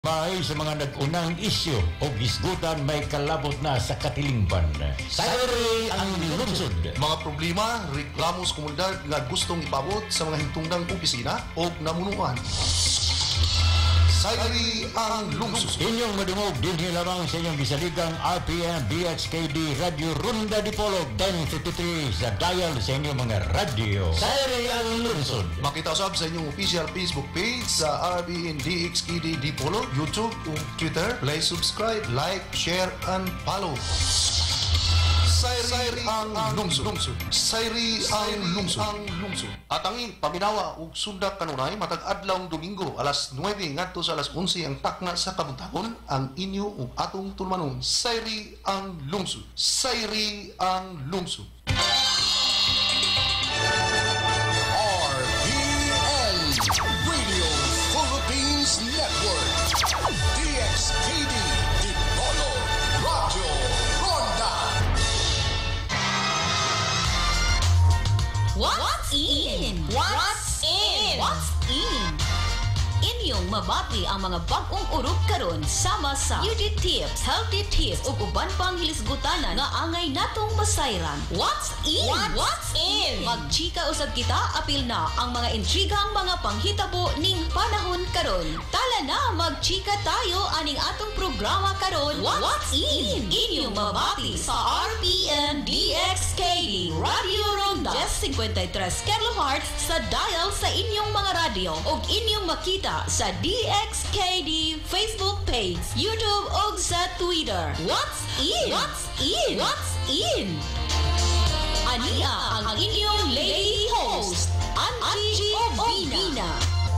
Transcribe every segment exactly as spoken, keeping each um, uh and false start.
Maay sa mga nag-unang isyu o gisgutan may kalabot na sa katilingban. Sayri ang lungsod. Mga problema, reklamo sa komunidad nga gustong ipabot sa mga hintungdang opisina o namunuan. Sayri ang lungsod. Inyong madungog din lamang sa inyong bisaligang R P M D X K D Radio Ronda Dipolog ten fifty-three sa dial sa inyong mga radio. Sayri ang lungsod. Makita usab sa inyong official Facebook page sa R P M D X K D Dipolog, YouTube ug Twitter. Play, subscribe, like, share, and follow. Sayri ang lungsod. Sayri ang lungsod. At ang paminawa ug sundak kanunay matag adlawng Domingo alas nuwebe ngadto sa alas onse ang takna sa kabuntagon ang inyo ug atong tulmanon. Sayri ang lungsod. Sayri ang lungsod. R P N Radio Philippines Network. D X K D Dipolog Radio Ronda. What's in? What's in? What's in? Inyong mabati ang mga bagong urog karon sama sa beauty tips, healthy tips ug uban pang hilisgutanan nga angay natong masayran. What's in? What's, What's in? Magchika usab kita apil na ang mga intrigang mga panghitabo ning panahon karon. Tala na magchika tayo aning atong programa karon. What's, What's in? Inyong mabati sa R P M D X K D Radio Ronda fifty-three kilohertz sa dial sa inyong mga radio ug inyong makita sa D X K D Facebook page, YouTube ug sa Twitter. What's in? What's in? What's in? Ania ang inyong lady host, Angie Obina.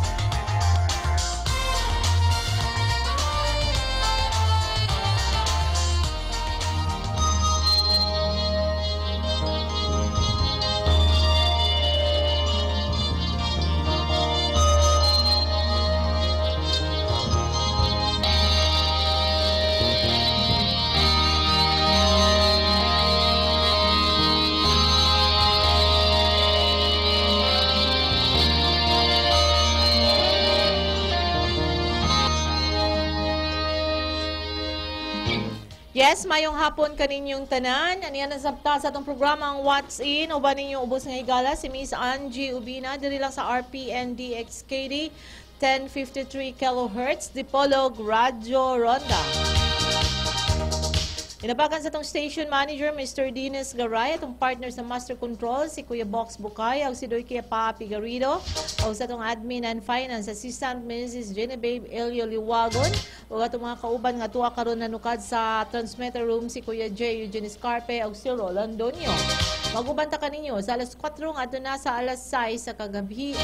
Yes, mayong hapon kaninyong tanan. Aniyan na sabta sa itong programa ang What's In. Uba ninyong ubos nga higala si Miss Angie Ubina. Diri lang sa R P N D X K D ten fifty-three kilohertz Dipolog Radio Ronda. Inabakan sa itong station manager, Mister Dennis Garay, itong partner sa Master Control, si Kuya Box Bukay, o si Doykia Papi Garrido, o sa itong admin and finance assistant, Missus Genevieve Elio Liwagon, o itong mga kauban nga tuwa karon nanukad sa transmitter room, si Kuya J. Eugene Scarpe, o si Roland Donio. Magubanta ka ninyo sa alas kwatro nga na sa alas sais sa kagabi.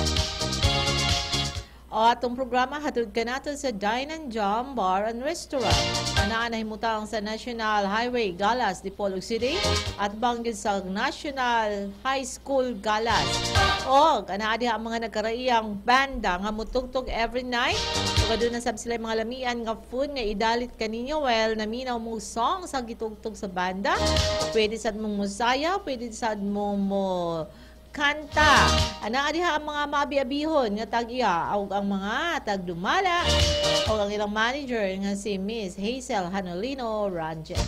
O atong programa hatod ka nato sa Dine and Jam Bar and Restaurant. Anaan na himutang sa National Highway Galas, Dipolog City at banggid sa National High School Galas. O anaadi ang mga nagkaraiyang banda nga mutugtog every night. O doon na sab sila mga lamian nga food nga idalit kaninyo while naminaw mong song sa gitugtog sa banda. Pwede sad mong musaya, pwede sad mong mo kanta. Ana diha ang mga mabiabihon nga tag-iya o ang mga tagdumala o ang ilang manager nga si Miss Hazel Hanolino Rangel.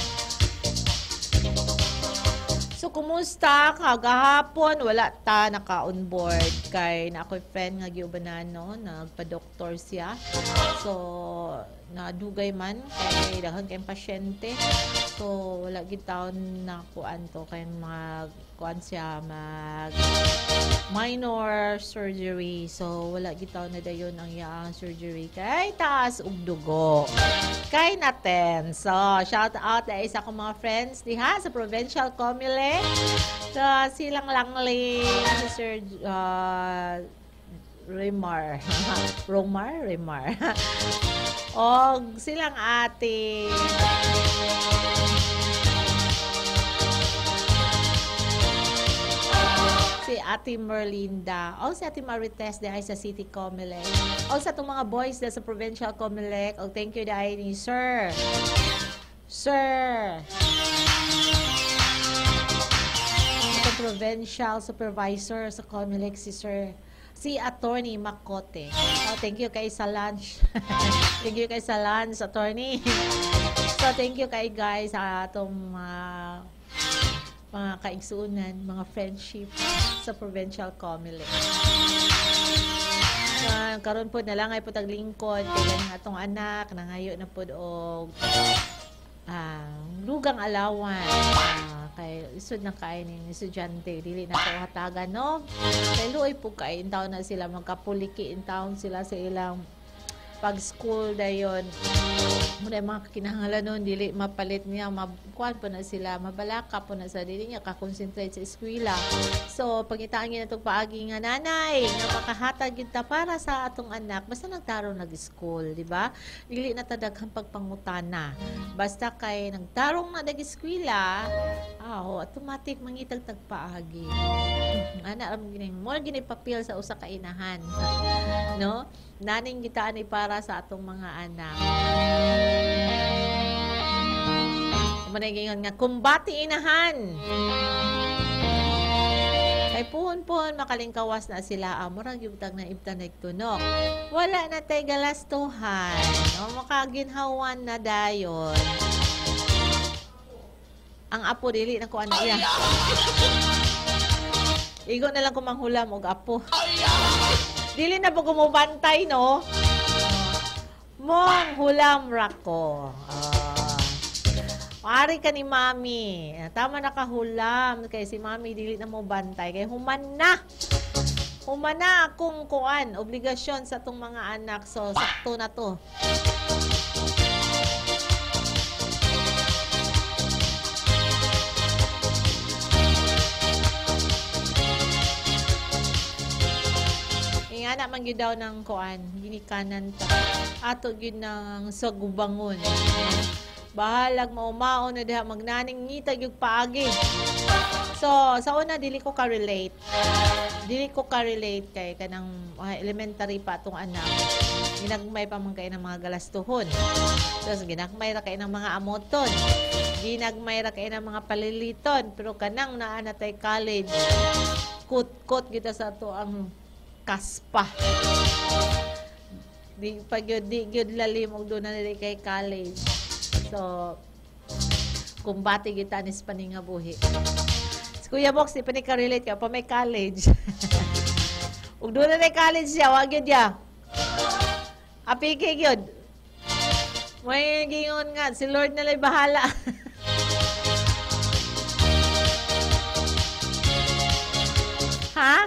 So, kumusta? Kagahapon, wala ta naka-onboard kay na ako'y friend nga giubanan, no? Nagpa-doktor siya. So, nadugay man kay daghang kayong pasyente. So, wala gitaw na kuan to kay mag kuan siya mag minor surgery. So, wala gitaw na dayon ang iyang surgery kay taas ug dugo. Kay natin. So, shout out sa isa kong mga friends diha sa Provincial Comelec. So, silang langling si Sir uh, Remar. Romar? Remar. O silang ate. Si Ate Merlinda. O si Ate Marites dahil sa City Comelec. O sa itong mga boys dahil sa Provincial Comelec. O thank you dahil ni Sir. Sir. Ito Provincial Supervisor sa Comelec si Sir si Attorney Makote. Oh, thank you kay sa lunch. Thank you kay sa lunch, Attorney. So, thank you kay guys sa atong uh, mga kaigsuunan, mga friendship sa Provincial Comelec. Uh, karon po na lang ay po taglingkod kay ganing atong anak nangayo na po og uh, lugang alawan. Uh, kay isod na kain ni estudyante dili na ko hatagan no kay luoy po kay intaw na sila magkapuliki intaw sila sa ilang pag school dayon muna mga kinahanglan nun dili mapalit niya makuan po na sila mabalaka po na sa dili niya ka-concentrate sa eskwela so pangitaan niya itong paagi nga nanay nga makahatag kita para sa atong anak basta nagtarong nag-school di ba dili na tadaghang pagpangutana basta kay nagtarong na nag-eskwela ah automatic mangitag tagpaagi ana am gini mo gini papel sa usa ka inahan no naning gitaan ay para sa atong mga anak. Managingon nga kumbati inahan. Kay puhon-puhon makalingkawas na sila amurag yugtag na ibtan nagtunok. Wala na tay galastuhan. No makaginhawan na dayon. Ang apo dili na ko ano iya. Igo na lang ko manghulam og apo. Dili na po kumubantay, no? Mong hulam rako. Uh, Ari ka ni Mami. Tama na kahulam. Kaya si Mami dili na mo bantay. Kaya human na. Human na akong kuan. Obligasyon sa tong mga anak. So, sakto na to. Nga naman yun daw ng kuan, ginikanan ta. Ato yun ng sagubangon. Bahalag maumaon na diha magnaning ngitag yung paagi. So, sa una, dili ko ka-relate. Dili ko ka-relate kay kanang uh, elementary pa itong anak. Ginagmay pa man kayo ng mga galastuhon. Tapos, ginagmay ra kayo ng mga amoton. Ginagmay ra kayo ng mga paliliton. Pero kanang naanatay college, kut-kut kita sa to ang kaspa. Di pag yun, di yun lalim og doon na nila kay college. So, kumbati kita ni Spani nga buhi. Si Kuya Box, di pa ni ka-relate ka pa may college. Og doon na nila college siya, wag yun niya. Apikig yun. May gingon nga, si Lord na lang bahala. Ha?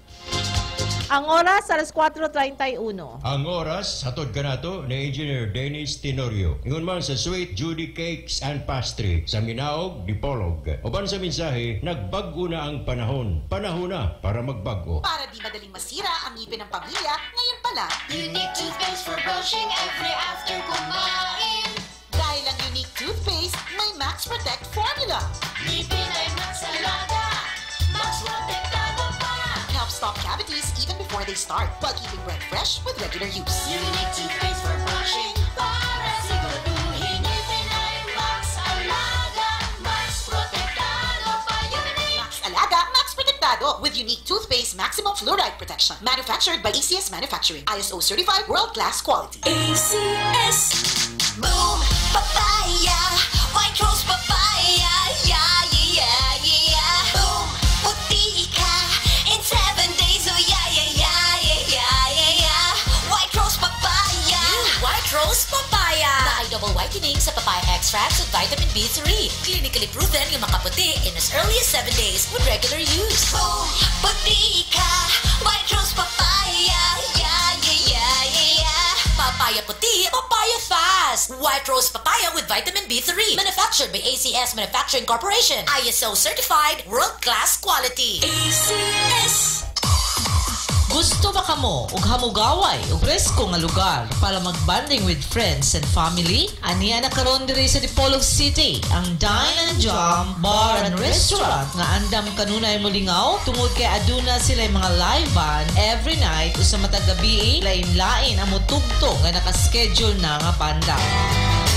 Ang oras, alas kwatro treinta-uno. Ang oras, hatod ka na to ni Engineer Dennis Tenorio. Ingon man sa Sweet Judy Cakes and Pastry sa Minaog, Dipolog. Uban sa mensahe, nagbago na ang panahon. Panahon na para magbago. Para di madaling masira ang ngipin ng pamilya, ngayon pala, Unique toothpaste for brushing every after kumain. dahil ang unique toothpaste, may Max Protect formula. Ngipin ay Max Alaga, Max Protektado pa. Helps stop cavities even before they start, while keeping breath fresh with regular use. Unique toothpaste for brushing, para siguraduhin ngipin ay Max Alaga, Max Protektado pa. Unique Max Alaga, Max Protectado with unique toothpaste maximum fluoride protection. Manufactured by A C S Manufacturing. I S O certified world-class quality. A C S. Boom, papaya, white rose papaya, yeah, yeah, yeah. Boom, puti ka in seven days, oh yeah, yeah, yeah, yeah, yeah, yeah, yeah. White rose papaya, white rose papaya. Na-double whitening sa papaya extracts with vitamin B three. Clinically proven yung makaputi in as early as seven days with regular use. Boom, puti ka, white rose papaya, yeah, yeah, yeah, yeah, yeah. Papaya puti, papaya fast. White rose papaya with vitamin B three. Manufactured by A C S Manufacturing Corporation. I S O certified world-class quality. A C S. Gusto ba kamo og hamugaway og presko nga lugar para magbanding with friends and family? Aniya na karon diri sa Dipolog City ang Dine and Jam Bar and Restaurant nga andam kanunay molingaw tungod kay aduna sila mga live band every night usa matag gabi lain-lain amo tugtog nga naka-schedule na nga banda.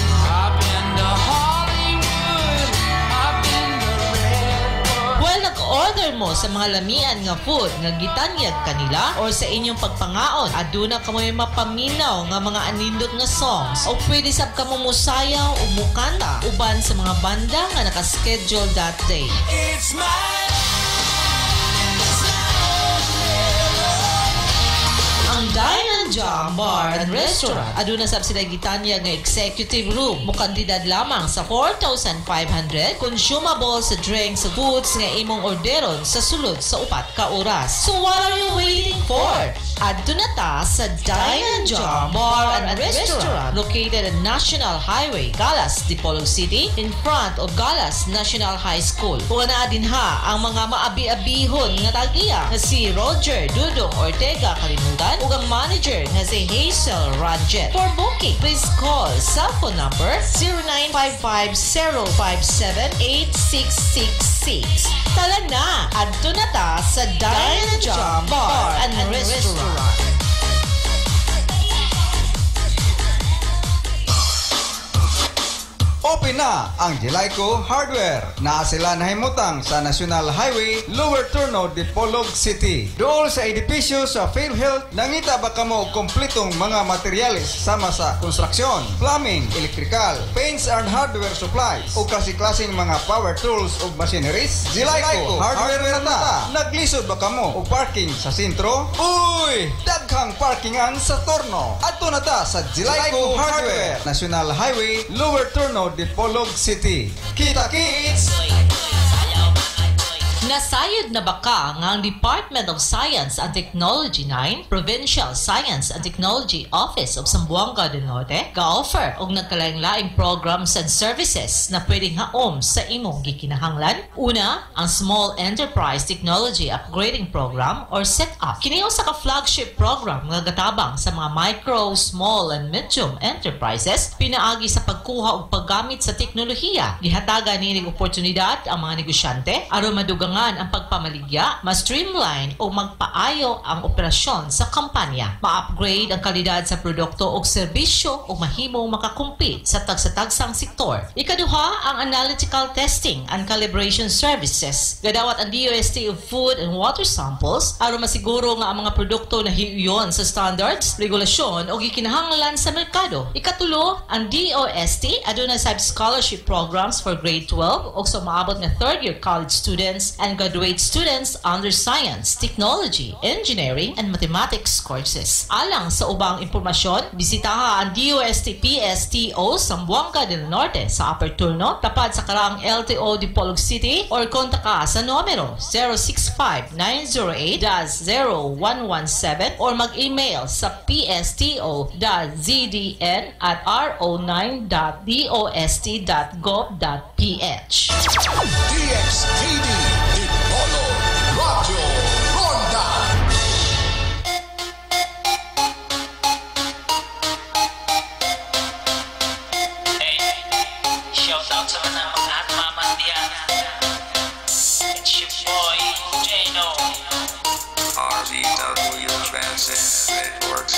Well, nag Pag-order mo sa mga lamian nga food nga gitanyag kanila or sa inyong pagpangaon, aduna ka mo mapaminaw nga mga anindot nga songs o pwede sab ka mo musayaw o mukanta uban sa mga banda nga nakaschedule that day. It's my Ang Dine and Jam Bar and Restaurant aduna sab sila gitanya nga executive room. Mukantidad lamang sa four thousand five hundred consumable sa drinks sa foods nga imong orderon sa sulod sa upat ka oras. So what are you waiting for? Aduna ta sa Dine and Jam Bar and Restaurant located at National Highway, Galas, Dipolog City in front of Galas National High School. Kung na din ha ang mga maabi-abihon nga tag-iya nga si Roger Dudong Ortega Kalimutan ug ang manager nga si Hazel Ranjet. For booking, please call cell phone number zero nine five five zero five seven eight six six six. Tala na, adto na ta sa Dine and Jam Bar and Restaurant. Open na ang Jelico Hardware na sila nahimutang sa National Highway, Lower Turno, Dipolog City. Dool sa edipisyo sa PhilHealth, nangita ba kamo og kompletong mga materyales sama sa construction, plumbing, electrical, paints and hardware supplies o kasi-klaseng mga power tools ug machineries? Jelico Hardware na ta. Naglisod ba kamo og parking sa sentro? Uy! Daghang parkingan sa Torno. Adto na ta sa Jelico Hardware, National Highway, Lower Turno, Dipolog City. Kita-kits! Nasayod na baka nga ang Department of Science and Technology nine, Provincial Science and Technology Office of Zamboanga del Norte ga-offer og nagkalaing-laing programs and services na pwedeng haom sa imong gikinahanglan. Una, ang Small Enterprise Technology Upgrading Program or S E T U P. Kini usa ka flagship program nga gatabang sa mga micro, small and medium enterprises pinaagi sa pagkuha og paggamit sa teknolohiya. Gihatagan nining oportunidad ang mga negosyante aron madugang ang pagpamaligya, ma-streamline o magpaayo ang operasyon sa kampanya, ma-upgrade ang kalidad sa produkto o serbisyo o mahimong makakumpit sa tagsa-tagsang sektor. Ikaduha, ang analytical testing and calibration services. Gadawat ang D O S T of food and water samples aron masiguro nga ang mga produkto na hiuyon sa standards, regulasyon o gikinahanglan sa merkado. Ikatulo, ang D O S T aduna sa scholarship programs for grade twelve o sa maabot nga third year college students and graduate students under science, technology, engineering, and mathematics courses. Alang sa ubang impormasyon, bisitaha ang D O S T P S T O Zamboanga del Norte sa Upper Turno, tapat sa karaang L T O Dipolog City or kontak ka sa numero zero six five nine zero eight zero one one seven or mag-email sa p s t o dot z d n at r o nine dot dost dot gov dot p h. D X K D Dipolo Radio Ronda. Hey, shout out sa mga mga at mamandiyan. It's your boy, Jano. R V W Transit Networks.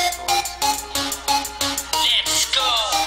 Let's go!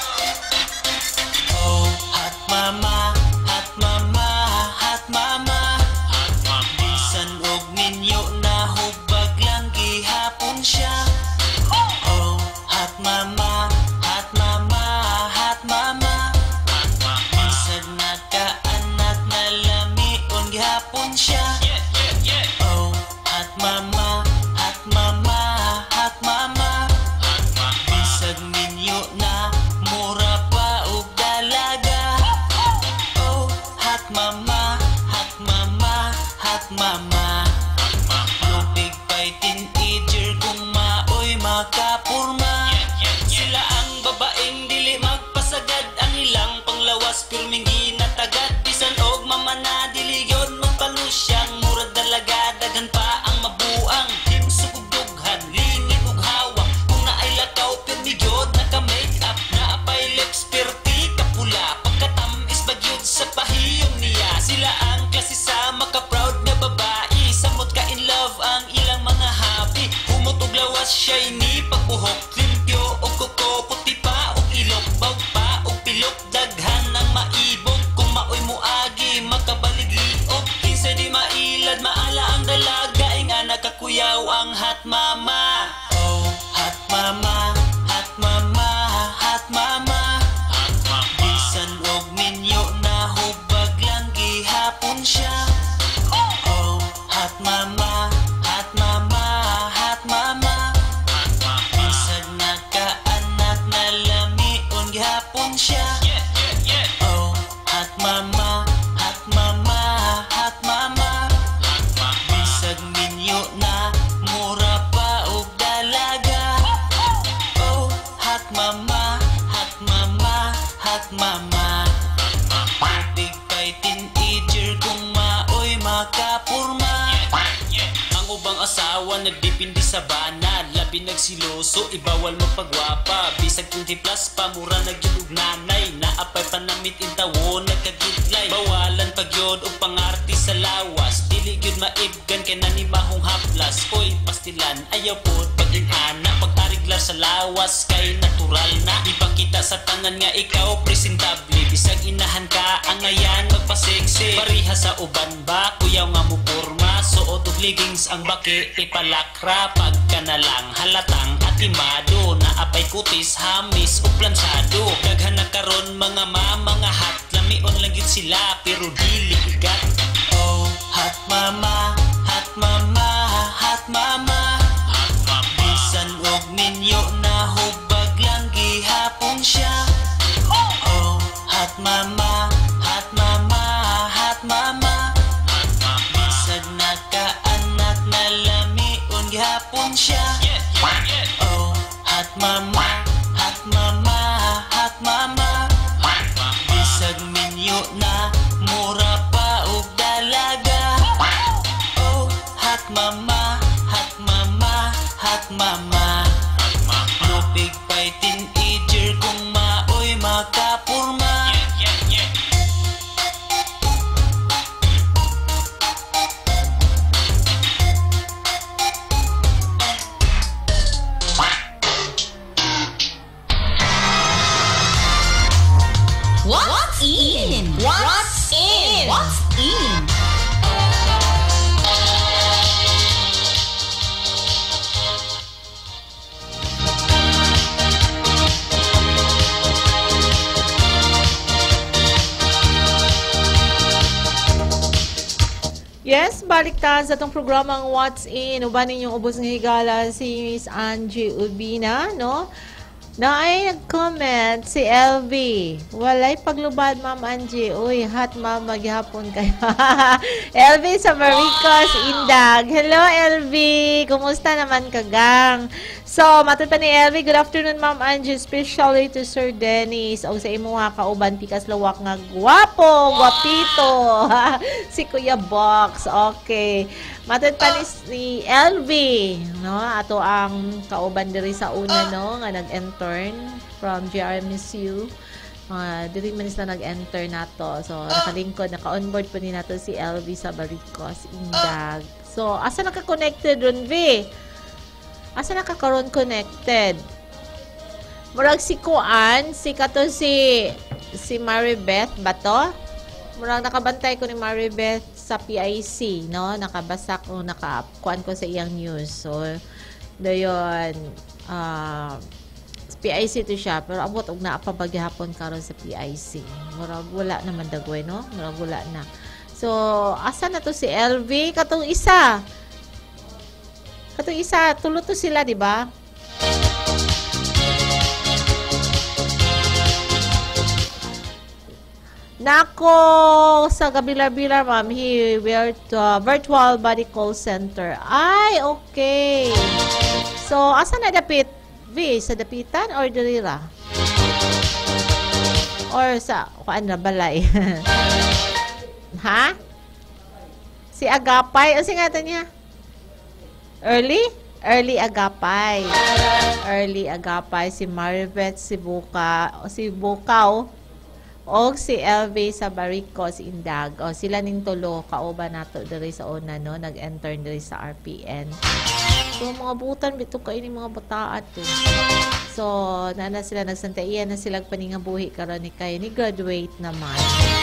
Oh, hot mama, hot mama, hot mama. Bisan og ninyo na hubag lang gihapon siya. Oh, hot mama, hot mama, hot mama. Bisan nakaanak na lamion gihapon siya. Oh, hot mama, hot mama, hot mama. Bisag ninyo na mura pa og dalaga. Oh, hot mama, hot mama, hot mama. Lupig pa'y teenager kung maoy makapurma. Sila ang babaeng dili magpasagad, ang ilang panglawas pirming ginatagad. Bisan og mama na dili yun magpanusyang murag dalaga, daghan pa ang mabuang. Himsog ug dughan, lingit ug hawak. Kung naay lakaw pirmi gyud naka-make up, naapay lips perti kapula. Pagkatamis bagyod sa pahiyong niya, sila ang klase sa maka-proud na babae. gihapon siya. Oh, hot mama, hot mama, hot mama. Bisag minyo na mura pa og dalaga. Oh, hot mama, hot mama, hot mama. Big pay teenager kung maoy makapurma. Ang ubang asawa nagdipindi sa bana, labi nagsiloso, ibawal magpagwapa. Bisag twenty plus pa, mura nagyulog nanay. Naapay panamit intawo, nagkagidlay. Bawalan pagyod o pangarti sa lawas. Dili gyud maibgan kay nanimahong haplas. Oy, pastilan, ayaw pod pag-inana. Pagtariglar sa lawas, kay natural na. Ipakita sa tanan nga ikaw presentable. Bisag inahan ka, ang ayan magpa-sexy. Pariha sa uban ba, kuyaw nga mo porma. Suot og leggings ang baki, ipalakra. Pagka na lang halatang atimado. Naapay kutis, hamis o plansado. Daghan na karon mga ma, mga hot. Lamion lang yun sila, pero dili igat. Oh, hot mama, hot mama, hot mama. Bisan og ninyo na hubag lang gihapon siya. Oh, hot mama, hot mama, hot mama. Bisag nakaanak na lamion gihapon siya. Oh, hot mama, hot mama, hot mama. Bisag minyo na mura pa og dalaga. Oh, hot mama, hot mama, hot mama. Lupig pa'y teenager kung maoy makapurma. What's in? What's in? What's in? Yes, balik ta sa itong programang What's In. Uban ninyong ubos ng higala si Miss Angie Ubina, no? Na ay nag-comment si L V. Walay paglubad, Ma'am Angie. Uy, hot ma'am, maghihapon kayo. L V sa Maricos, Indag. Hello, L V. Kumusta naman ka, gang? So, matod pa ni L V. Good afternoon, Ma'am Angie. Especially to Sir Dennis. O sa imuha kauban, pikas lawak nga guwapo, guwapito. Si Kuya Box. Okay. Matod pa ni si L V, no? Ato ang kauban diri sa una, no? Nga nag-intern from G R M S U. Uh, diri man isla nag-enter nato. So, nakalingkod, naka-onboard po ni nato si L V sa Baricos, Indag. So, asa naka-connected ron, V? Asa naka-karon connected? Murag si Kuan, si kato si si Maribeth ba to? Murag nakabantay ko ni Maribeth sa P I C, no? Nakabasa ko, nakakuan ko sa iyang news. So, dayon, uh, P I C to siya, pero abot og naa pa paghihapon karon sa P I C. Murag wala naman dagway, no? Murag wala na. So, asa na to si L V? Katong isa. Katong isa, tulo to sila, di ba? Nako, sa Gabilar-Bilar, ma'am, he went to uh, virtual body call center. Ay, okay. So, asa na dapit? V, sa dapitan or dirira? Or sa, kuan na, balay? Ha? Si Agapay, o singatan niya? Early? Early Agapay. Early Agapay, si Maribeth, si Buka, o si Bukaw, o si L V sa Baricos, Indag. O sila ning tulo kauban nato diri sa una, no, nag-enter diri sa R P N. So mga butan bito kay ni mga bataan to. So nana sila nagsantaian na sila paningabuhi karon ni kay ni graduate naman.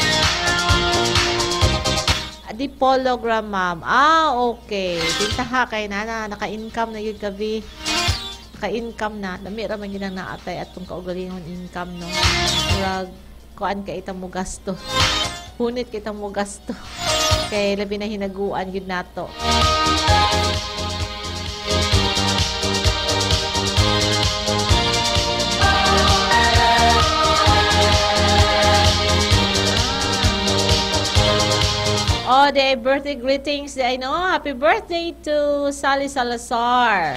Di pologram, ma'am. Ah, okay. Tintaha kay nana naka-income na yun gabi. Naka-income na. Dami ra man yun ang naatay atong kaugalingon income, no. Murag kuan kay itang mo gasto. Hunit kay itang mo gasto. Kay labi na hinaguan yun nato. the birthday greetings. I know. Happy birthday to Sally Salazar.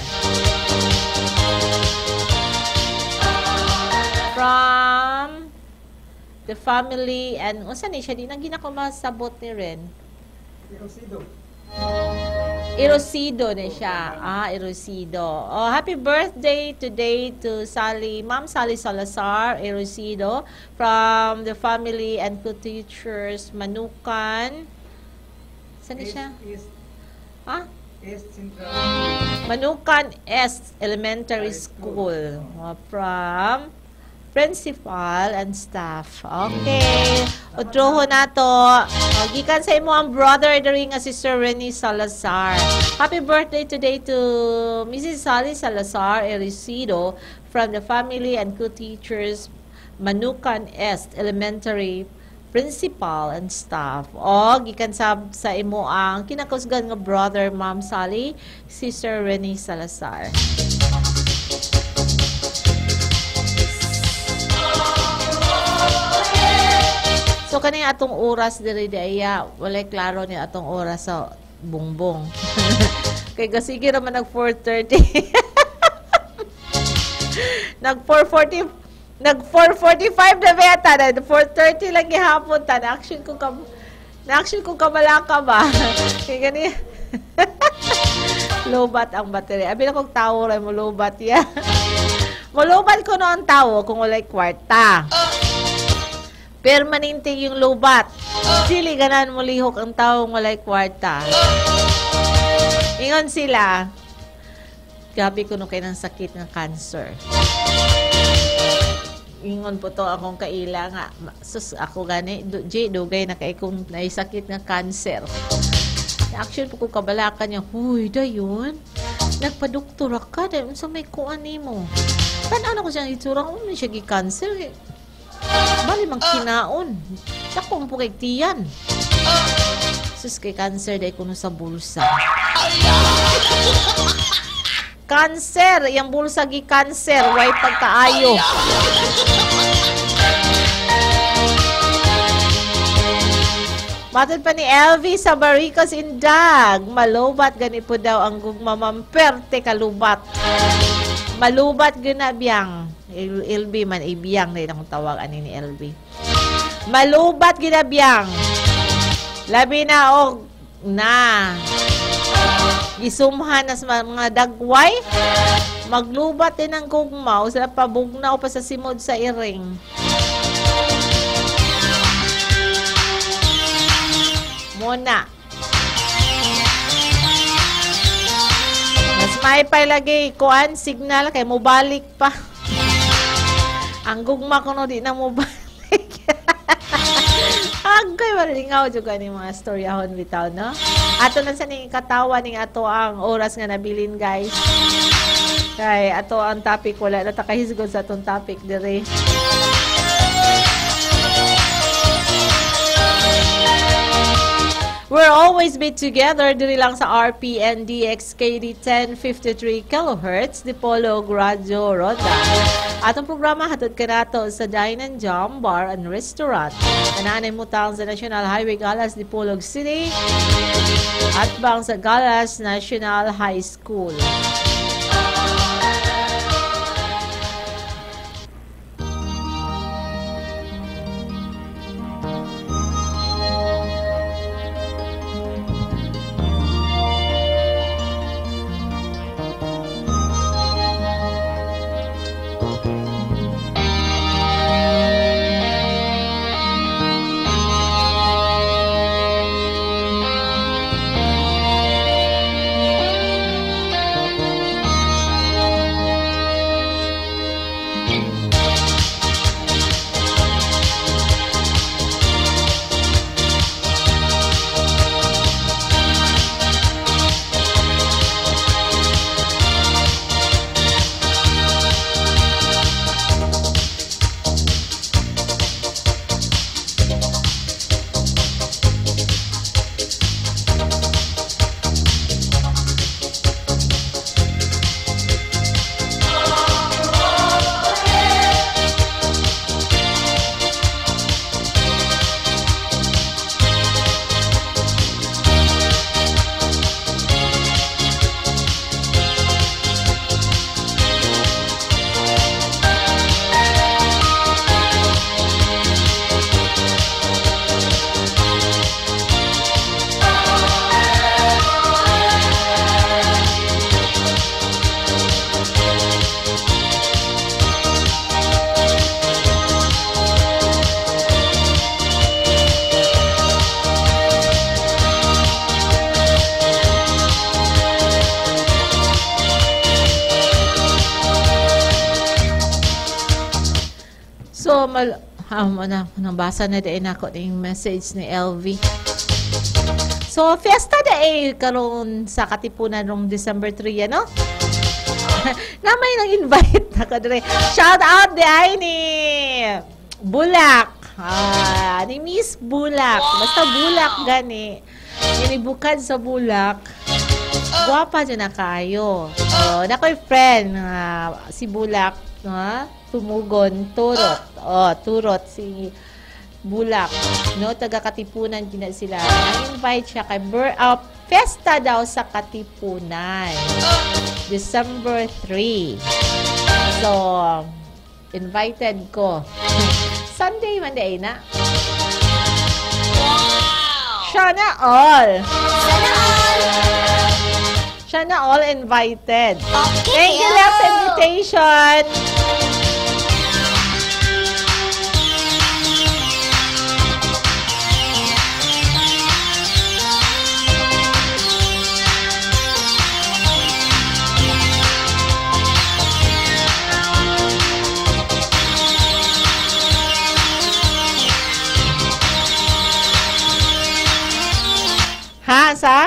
From the family and unsa ni siya di na ginako masabot ni Ren. Erosido. Erosido na siya. Ah, Erosido. Oh, happy birthday today to Sally, Ma'am Sally Salazar, Erosido, from the family and co-teachers Manukan. Saan na siya? Ah? Manukan East Elementary School. Oh, from principal and staff. Okay. Utroho na to. O, gikan sa imo ang brother diri nga si Sir Renny Salazar. Happy birthday today to Missus Sally Salazar Ericido from the family and co-teachers Manukan East Elementary principal and staff. O, gikan sa, sa imo ang kinakusgan nga brother, Ma'am Sally, si Sir Renny Salazar. So kani atong oras diri diaya, walay klaro ni atong oras sa bungbong. Kay gasige naman nag four thirty. Nag four forty, nag four forty-five na beta na four thirty lang gihapon ta. Na action ko ka na action ko kamalaka ba. Kay gani. Lobat ang battery. Abi na kog tawo ray mo lobat ya. Molobat ko no ang tawo kung walay kwarta. Permanente yung lobat. Dili ganan mo lihok ang taong walay kwarta. Ingon sila, gabi ko no kay ng sakit ng cancer. Ingon po to akong kaila nga. Sus, ako gani, J, dugay na kay kung naisakit ng cancer. Action po ko kabalakan niya, huy, dayon. Nagpa-doktora ka, dayon sa may kuan mo. Paano ko siyang iturang, um, siya gi-cancer. Bali mang kinaon. Takong po kay tiyan. Sus, kay cancer day kuno sa bulsa. Cancer, yung bulsa gi cancer, way pagkaayo. Matod pa ni L V sa Barricas Indag. Malubat gani po daw ang gugmamamperte kalubat. Malubat ginabiyang. L B man ibiyang na itong tawag ani ni L B. Malubat ginabiyang. Labi na og na. Isumhan as mga dagway. Maglubat din ang gugmaw sa pabugnaw pa sa simod sa iring. Muna. Mas may pa lagi kuan signal kay mo balik pa. Ang gugma ko no di na mo balik. Agay malingaw juga ni mga storyahon bitaw, no? Ato na sa ning katawa ning ato ang oras nga nabilin, guys. Kay ato ang topic wala na ta kahisgod sa atong topic dire. We're always be together diri lang sa R P N D X K D ten fifty-three kilohertz Dipolog Radio Ronda. Atong programa hatod kanato sa Dine and Jam Bar and Restaurant. Ananay mo taong sa National Highway Galas Dipolog City at bang sa Galas National High School. So, mal ah, na, nabasa na din ako yung message ni L V. So, fiesta na eh, karon sa Katipunan rong December three, ano? Na may nang-invite na ko dire. Shout out di ay ni Bulak. Ah, ni Miss Bulak. Basta Bulak gani. Inibukad sa Bulak. Guwapa dyan na kayo. Oh, na ko'y friend, uh, si Bulak, ha? Tumugon, turot. Oh, turot si Bulak. No, taga Katipunan din sila. Na-invite siya kay Bur uh, Fiesta daw sa Katipunan. December three. So, invited ko. Sunday, Monday na. Sana all. Sana all. Sana all invited. Okay. Thank you, love invitation. Ha, sa?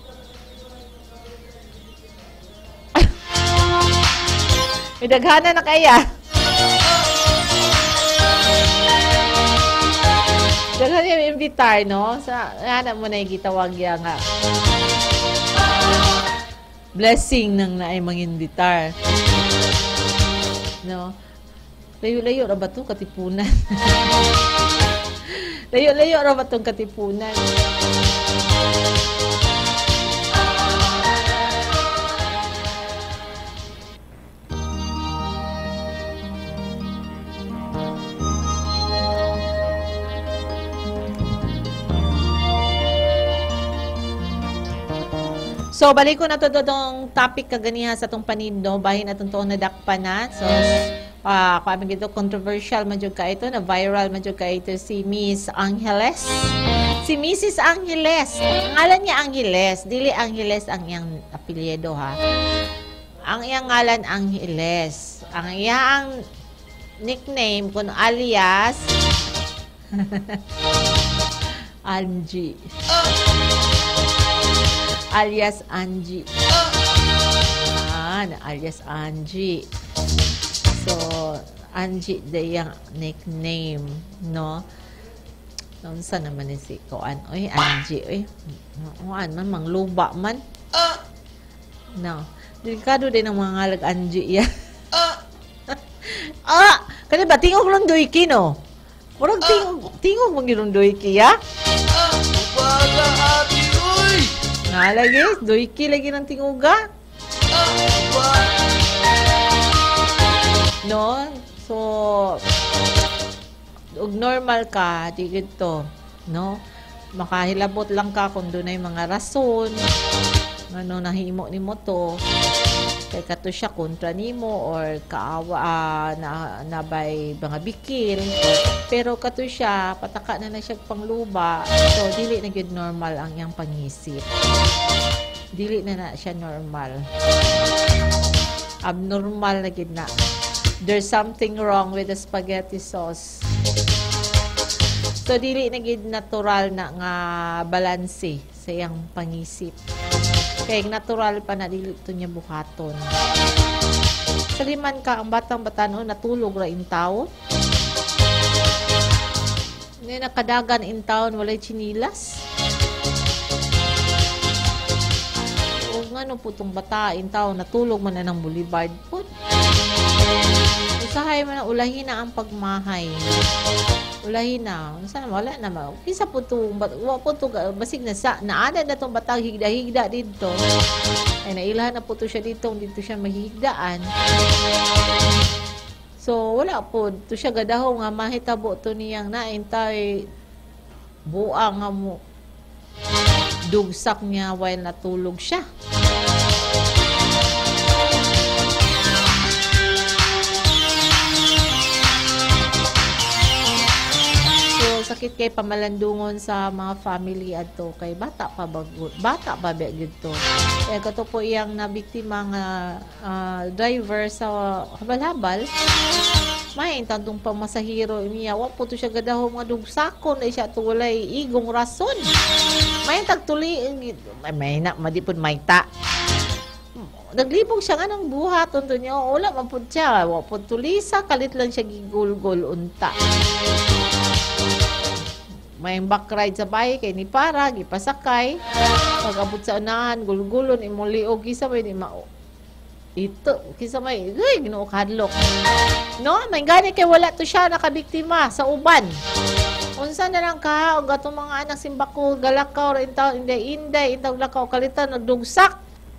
May daghana na kaya. Daghana yung imbitar, no? Sa, hana mo na yung gitawag yan nga. Blessing nang naay mang-imbitar. No? Layo-layo na ba ito? Katipunan. Layo-layo na ba itong Katipunan? So, balik ko na to itong topic kaganiha sa itong panindo. Bahin na itong toong nadakpan na. So, uh, kung aming ito, controversial madyo ka ito, na viral madyo ka ito si Miss Angeles. Si Missus Angeles. Ang ngalan niya Angeles. Dili Angeles ang iyang apelyido, ha. Ang iyang ngalan Angeles. Ang iyang nickname, kung alias, Angie. Alias Angie. Ah, alias Angie. So, Angie de yung nickname, no? Noon sa naman ni si Kuan. Oy, Angie, oy. Kuan man, mangluba man. No. Delikado din ang mga ngalag Angie, ya. Ah! Kasi ba, tingog lang doyki, no? Parang tingog, tingog mong ginong doyki, ya? Baga ati, uy! Nga lagi, doyki lagi ng tinguga. No? So, ug normal ka, di gito, no? Makahilabot lang ka kung doon ay mga rason, ano, nahimo ni mo to, kay kato siya kontra nimo or kaawa, uh, na, nabay mga bikil, pero kato siya, pataka na na siya pangluba, so dili na gyud normal ang iyang pangisip. Dili na na siya normal. Abnormal na gyud na. There's something wrong with the spaghetti sauce. So, dili na gyud natural na nga balanse sa iyang pangisip. Kaya natural pa na dili ito niya buhaton. Saliman ka ang batang-batano, natulog ra in taon. Hindi nakadagan in taon, walay chinilas. O nga no, putong bata in taon, natulog man na ng boulevard po. Usahay man na ulahin na ang pagmahay. Ulahin na. Sana wala na ma. Kisa po ito, wa po ito, basig na sa, naanad na itong batang higda-higda dito. Ay nailahan na po ito siya dito, dito siya mahigdaan. So, wala po. Ito siya gadaho nga, mahitabo ito niyang naintay buang nga mo. Dugsak niya while natulog siya. Sa sakit kay pamalandungon sa mga family adto kay bata pa ba bata pa ba gyud to. Kaya kato po iyang nabiktima nga uh, driver sa habal-habal. May tantong pamasahero niya wa po to siya gadaho nga dugsakon ay siya to walay igong rason. May tagtuli may na madipon may ta. Naglibog siya nga ng buhat unto niya wala man pud siya wa pud tulisa kalit lang siya gigulgol unta. May back ride sa bahay kay ni para gipasakay pag-abot sa unahan gulgulon imong liog kisa may di mao ito kisa may ay Ginoo kadlok no may gani kay wala to siya nakabiktima sa uban unsa na lang ka og atong mga anak simbako galakaw ra intaw inday inday intaw lakaw kalitan nagdugsak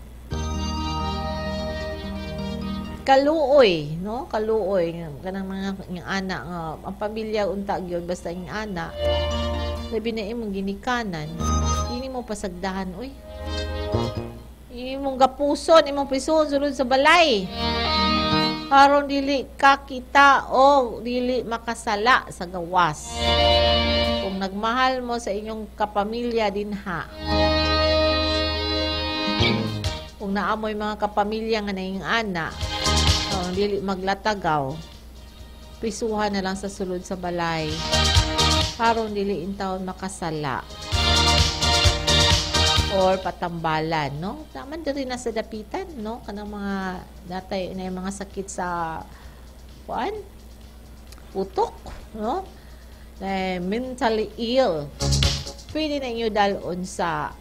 kaluoy no kaluoy kanang mga ng anak nga ang pamilya unta gyud basta ing anak labi na imong ginikanan ini mo pasagdahan oy imong gapuson imong prison sulod sa balay aron dili ka kita o dili makasala sa gawas kung nagmahal mo sa inyong kapamilya dinha kung naamoy mga kapamilya nga naing ana o dili maglatagaw prisuhan na lang sa sulod sa balay aron dili intawon makasala or patambalan no naman diri na sa dapitan no kanang mga datay na mga sakit sa kuan utok no na mentally ill pwede na inyo dalon sa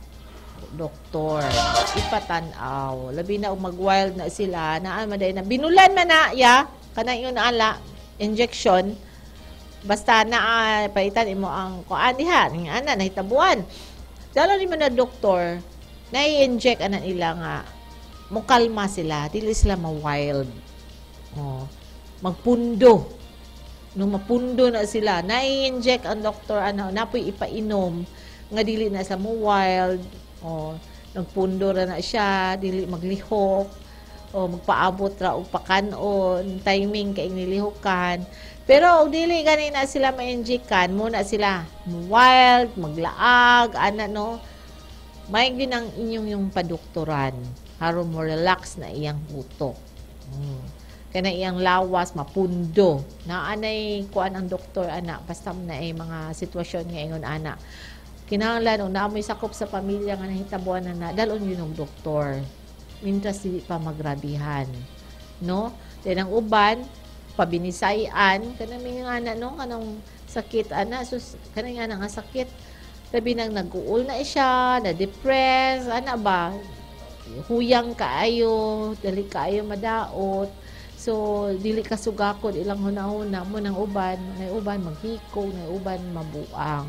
doktor ipatan-aw labi na mag-wild na sila naa maday na binulan man na ya kanang inyo ala injection basta na uh, paitan imo ang kuan diha ning ana nahitabuan dala ni man na doktor na i-inject ana nila nga mukalma sila dili sila ma-wild oh magpundo nung mapundo na sila na i-inject ang doktor ano napoy ipainom nga dili na sa mo wild oh nagpundo ra na siya dili maglihok o magpaabot ra og pakanon timing kay nilihukan pero og dili gani na sila ma-injectan muna sila wild maglaag ana no may ginang inyong yung padoktoran aron mo relax na iyang utok hmm. kana iyang lawas mapundo na anay kuan ang doktor ana basta na ay mga sitwasyon nga ingon ana kinahanglan og naamoy sakop sa pamilya nga nahitabuan na dalon yun og doktor mintas dili pa magrabihan no then ang uban pabinisayan kanang mga ana no kanang sakit ana sus kanang ana nga sakit labi nang nag-uul na siya na depress ana ba huyang kaayo dili kaayo madaot so dili ka sugakod ilang hunahuna mo nang uban nay uban maghiko nay uban mabuang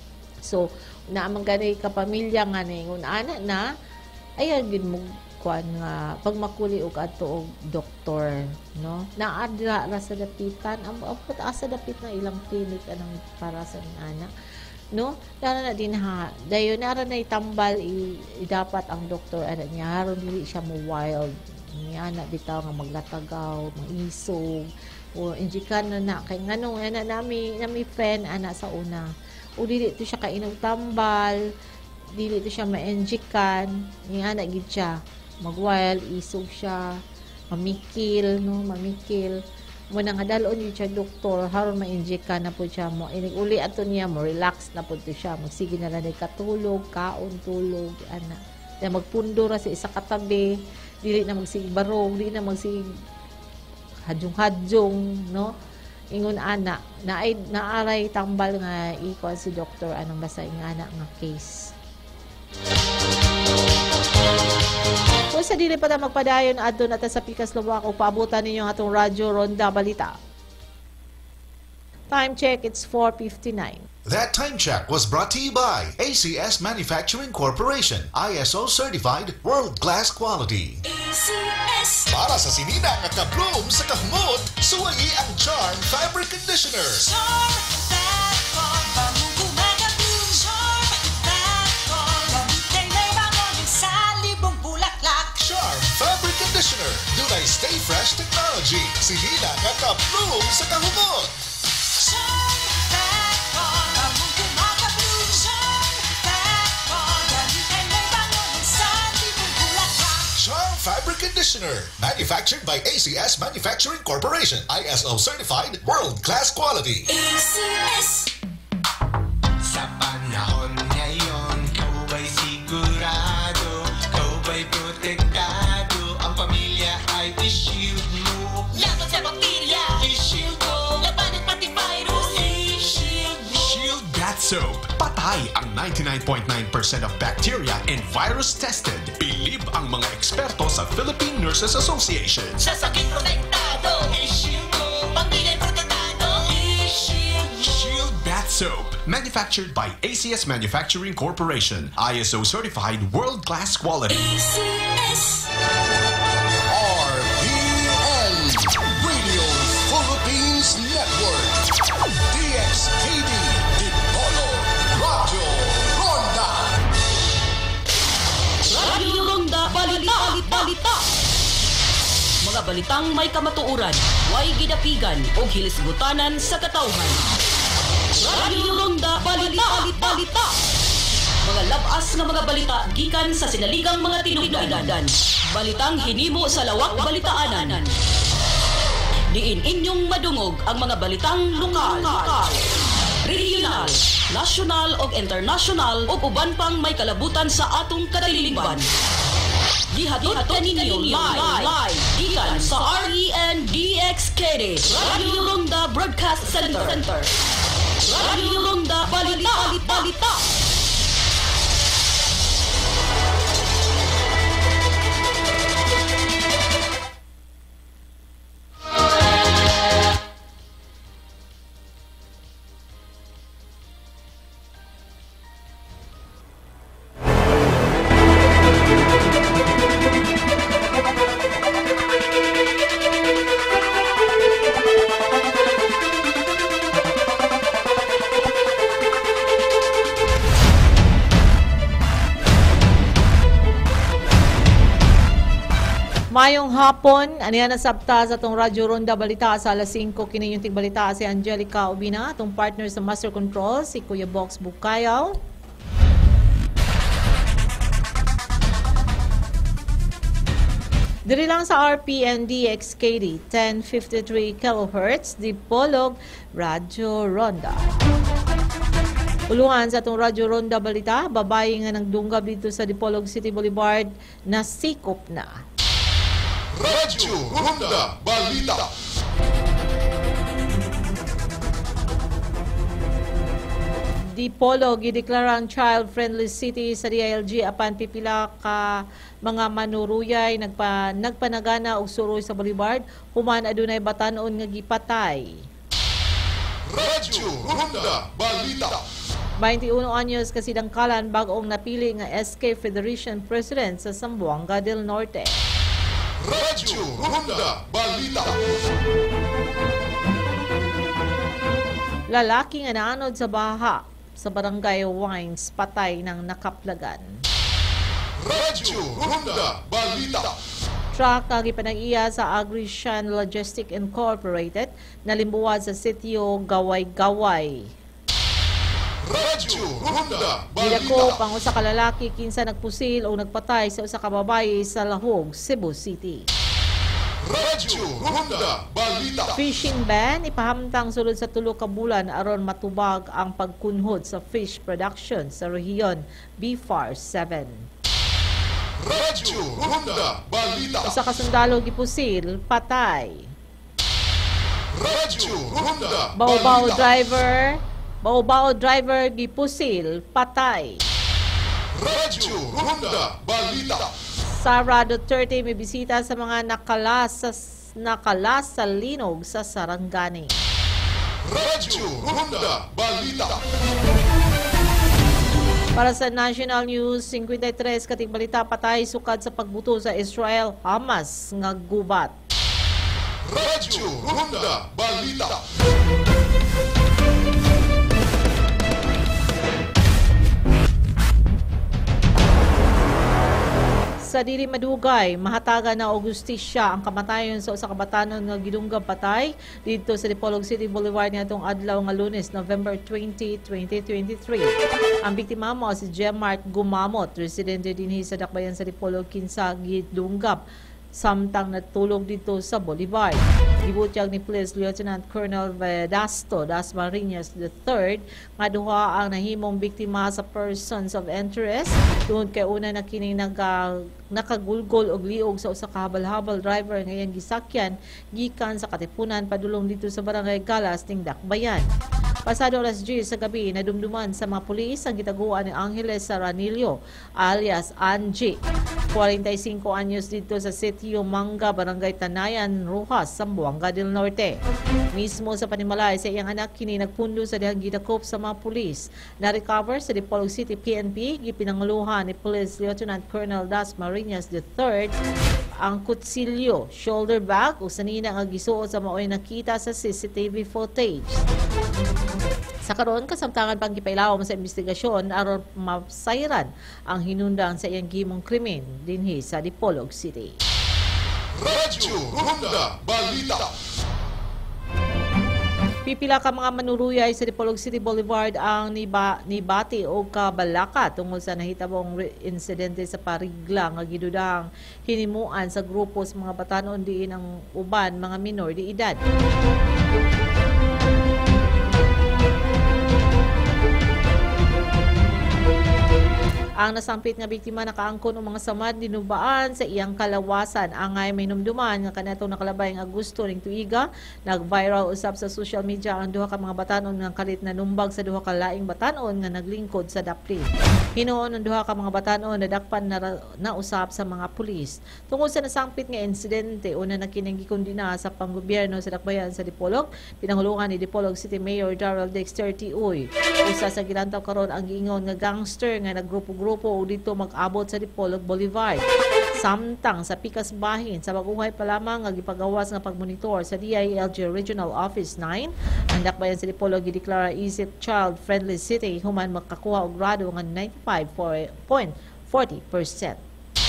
so naamang ganay ka pamilya nga ningon ana na ayan gid mo kuan nga pag makuli og adto og doktor no naadra ra sa dapitan ang apot asa dapit na ilang clinic anang para sa anak no dala na din ha dayon ara na itambal i, i dapat ang doktor ana niya aron dili siya mo wild niya na bitaw nga maglatagaw maisog o injikan na na kay nganong ana nami nami friend ana sa una o dili to siya kainog tambal dili to siya ma-injikan niya na gid siya mag-wild, isog siya, mamikil, no, mamikil. Muna nga dalon yun siya doktor, haron ma-inject ka na po siya mo. Inig uli ato niya mo, relax na po siya. Magsige na lang katulog, kaon, tulog, ana. Dahil magpundo ra sa isa katabi, dili na magsige barong, dili na magsige hadyong-hadyong, no. Ingon ana, naay naaray tambal nga iko si doktor anong basta ing ana nga case. Kung sa dili pa na magpadayon adto na ta sa Pikas Luwako paabutan ninyo ang atong Radyo Ronda Balita. Time check, it's four fifty-nine. That time check was brought to you by A C S Manufacturing Corporation, I S O certified, world-class quality. A C S. Para sa sinina nga ka-bloom sa kahumot, suwayi ang Charm Fabric Conditioner. Charm that for pamugo mag-bloom. Charm that for gamitin ay bangon sa libong bulaklak. Charm Fabric Conditioner, dunay stay fresh technology. Sinina nga ka-bloom sa kahumot. Charm that for conditioner. Manufactured by A C S Manufacturing Corporation. I S O certified, world-class quality. A C S. Sa panahon ngayon, kau ba'y sigurado? Kau ba'y protektado? Ang pamilya ay i-shield mo. Laban sa bakterya, I-shield mo. laban at pati virus, I-shield mo. Shield That Soap. Patay ang ninety-nine point nine percent of bacteria and virus tested. Believe ang mga eksperto sa Philippine Nurses Association. sa sakit protektado, I-shield mo. pamilya protektado, I-shield mo. Shield That Soap. Manufactured by A C S Manufacturing Corporation. I S O certified, world-class quality. A C S. R P N Radio Philippines Network. D X K D Dipolo Radio Ronda. Radio Ronda Balita, Balita. Mga balitang may kamatuuran, way gidapigan o hilisgutanan sa katawhan. Radio Ronda Balita, Balita. Mga labas nga mga balita gikan sa sinaligang mga tinugdagan. Balitang hinimo sa lawak balitaanan. Diin inyong madungog ang mga balitang lokal, regional, national ug international ug uban pang may kalabutan sa atong kadayliban. Gihatod kaninyo live, live, gikan sa R E N D X K D, Radio Ronda Broadcast Center. Radio Ronda Balita, Balita. Mayong hapon, aniya na sabta sa itong Radyo Ronda Balita sa alas singko. Kini yung tigbalita si Angelica Ubina, itong partner sa Master Control, si Kuya Box Bukayaw. Diri lang sa R P N D X K D, ten fifty-three kilohertz, Dipolog, Radyo Ronda. Uluhan sa itong Radyo Ronda Balita, babae nga nagdunggab dito sa Dipolog City Boulevard na sikop na. Radyo Ronda Balita. Dipolog gideklarang child-friendly city sa D I L G apan pipila ka mga manuruyay nagpa nagpanagana og suroy sa boulevard human adunay batan-on nga gipatay. Radyo Ronda Balita. twenty-one anyos kasi dangkalan bag-ong napili nga S K Federation President sa Zamboanga del Norte. Radyo Ronda Balita. Lalaki nga naanod sa baha sa barangay Wines patay ng nakaplagan. Radyo Ronda Balita. Truck nga gipanag-iya sa Agrishan Logistic Incorporated nalimbuwad sa sitio Gaway-Gaway. Radyo Ronda Balita. Gidako pang usa ka lalaki kinsa nagpusil o nagpatay sa usa ka babaye sa Lahog, Cebu City. Radyo Ronda Balita. Fishing ban ipahamtang sulod sa tulo ka bulan aron matubag ang pagkunhod sa fish production sa rehiyon B F A R seven. Radyo Ronda Balita. Usa ka sundalo gipusil, patay. Radyo Ronda Bao-bao Balita. driver, bao-bao driver gipusil, patay. Radyo Ronda Balita. Sara Duterte may bisita sa mga nakalas sa, nakalas sa linog sa Sarangani. Radyo Ronda Balita. Para sa National News, fifty-three kating balita patay sukad sa pagbuto sa Israel, Hamas nga gubat. Radyo Ronda Balita. Sa dili madugay, mahataga na og justisya ang kamatayon sa usa ka batanon nga gidunggab patay dito sa Dipolog City Boulevard niadtong adlaw nga Lunes, November twentieth, twenty twenty-three. Ang biktima mo si Gemart Gumamot, residente dinhi sa Dakbayan sa Dipolog, kinsa gidunggab samtang natulog dito sa Bolivar. Gibutyag ni Police Lieutenant Colonel Vedasto Dasmariñas the third nga duha ang nahimong biktima sa persons of interest tungod kay una na kining naga, nakagulgol og liog sa usa ka habal-habal driver nga iyang gisakyan gikan sa Katipunan padulong dito sa Barangay Galas ning Dakbayan. Pasado alas diyes sa gabi, nadumduman sa mga pulis ang gitaguan ni Angeles Saranillo alias Angie. forty-five anyos dito sa Sitio Manga, Barangay Tanayan, Rojas, Zamboanga del Norte. Mismo sa panimalay sa iyang anak, kini nagpundo sa dihang gidakop sa mga pulis. Na-recover sa Dipolog City P N P, gipinanguluhan ni Police Lieutenant Colonel Dasmariñas the third ang kutsilyo, shoulder bag o sanina nga gisuot sa maoy nakita sa C C T V footage. Sa karon kasamtangan pang gipailawom sa investigasyon aron mapsayran ang hinundang sa iyang gimong krimen dinhi sa Dipolog City. Radyo Ronda Balita. Pipila ka mga manuruyay sa Dipolog City Boulevard ang niba, nibati o kabalaka tungkol sa nahitabong insidente sa Parigla nga gidudang hinimuan sa grupo sa mga batanon diin ang uban mga minor di edad. Ang nasampit nga biktima nakaangkon og mga samad dinubaan sa iyang kalawasan. Angay may numduman nga kanatong nakalabay nga Agosto ning tuiga, nag-viral usab sa social media ang duha ka mga batanon nga kalit na numbag sa duha ka laing batanon nga naglingkod sa dapli. Hinuon ang duha ka mga batanon na dakpan na, na usab sa mga pulis. Tungod sa nasampit nga insidente, una na kining gikondina sa panggobyerno sa Dakbayan sa Dipolog, pinangulungan ni Dipolog City Mayor Darrell Dexter Tiuy. Usa sa gilantaw karon ang giingon nga gangster nga naggrupo grupo o dito mag-abot sa Dipolog Boulevard. Samtang sa pikas bahin sa baguhay pa lamang nga gipagawas nga pagmonitor sa D I L G Regional Office nine, ang Dakbayan sa Dipolog gideklara isip child-friendly city human makakuha og grado nga ninety-five point four zero percent.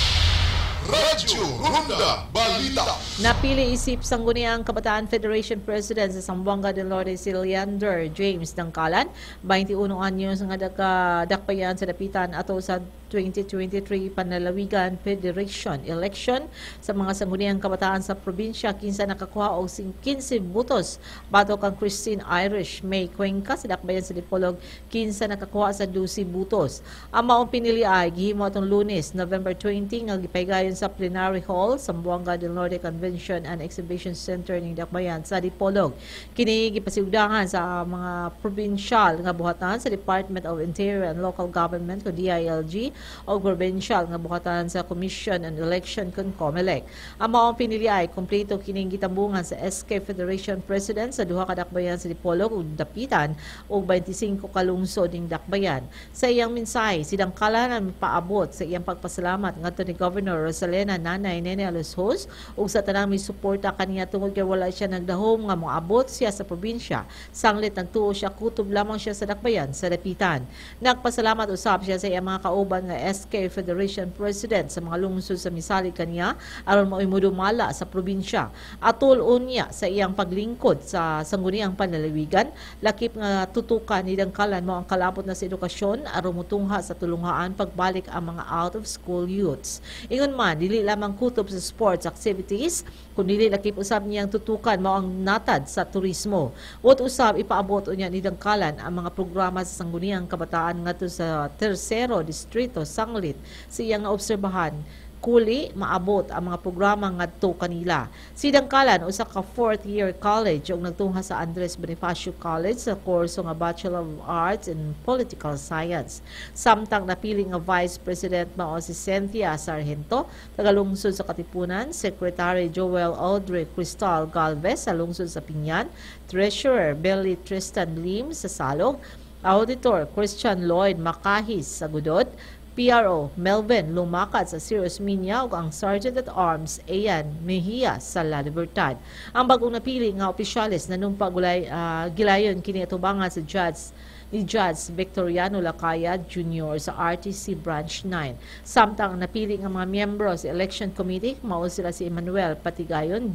Radyo Ronda Balita. Napili isip Sangguniang Kabataan Federation President sa Zamboanga del Norte si Leander James Dangkalan, twenty-one anyos nga dakpayan sa dapitan ato sa twenty twenty-three Panlalawigan Federation election sa mga Sangguniang Kabataan sa probinsya. Kinsa nakakuha og fifteen butos batok kang Christine Irish May Cuenca sa dakbayan sa Dipolog, kinsa nakakuha sa twelve butos. Ang maong pinili ay gihimo atong Lunes, November twenty nga gipaygayon sa Plenary Hall sa Zamboanga del Norte Convention and Exhibition Center ning Dakbayan sa Dipolog. Kini gipasiugdahan sa mga probinsyal nga buhatan sa Department of Interior and Local Government o D I L G o provincial nga buhatan sa Commission on Election kon COMELEC. Ang maong pinili ay kompleto kining gitambungan sa S K Federation President sa duha ka dakbayan sa Dipolog ug dapitan og twenty-five ka lungsod ning Dakbayan. Sa iyang mensahe, si Dangkalan ang paabot sa iyang pagpasalamat ngadto ni Governor Rosalena Nanay Nene Alushos ug sa tanang may suporta kaniya tungod kay wala siya nagdahom nga moabot siya sa probinsya. Sanglit nagtuo siya kutob lamang siya sa Dakbayan sa dapitan. Nagpasalamat usab siya sa iyang mga kauban nga S K Federation President sa mga lungsod sa misali kaniya aron mao'y mudumala sa probinsya. Atol unya sa iyang paglingkod sa Sangguniang Panlalawigan, lakip nga tutukan ni Dangkalan mo ang kalabot na sa edukasyon aron mutungha sa tulunghaan pagbalik ang mga out of school youths. Ingon man dili lamang kutob sa sports activities, kundi lakip usab niyang tutukan mao ang natad sa turismo. Wat usab ipaabot unya ni Dangkalan ang mga programa sa Sangguniang Kabataan ngadto sa Tercero Distrito Sanglit sa iyang obserbahan kuli maabot ang mga programa ngadto kanila. Si Dangkalan usa ka fourth year college ug nagtungha sa Andres Bonifacio College sa kurso nga Bachelor of Arts in Political Science. Samtang napili nga Vice President mao si Cynthia Sargento taga lungsod sa Katipunan, Secretary Joel Audrey Cristal Galvez sa lungsod sa Pinyan, Treasurer Belly Tristan Lim sa Salog, Auditor Christian Lloyd Macahis sa Gudod, P R O Melvin Lumakat sa Sirius Minya ug ang Sergeant at Arms Ayan Mejia sa La Libertad. Ang bagong napili nga opisyalis na nung pagulay uh, gilayon kini atubangan sa Judge ni Judge Victoriano Lacaya Junior sa R T C Branch nine. Samtang napili nga mga miyembro sa Election Committee mao sila si Emmanuel Patigayon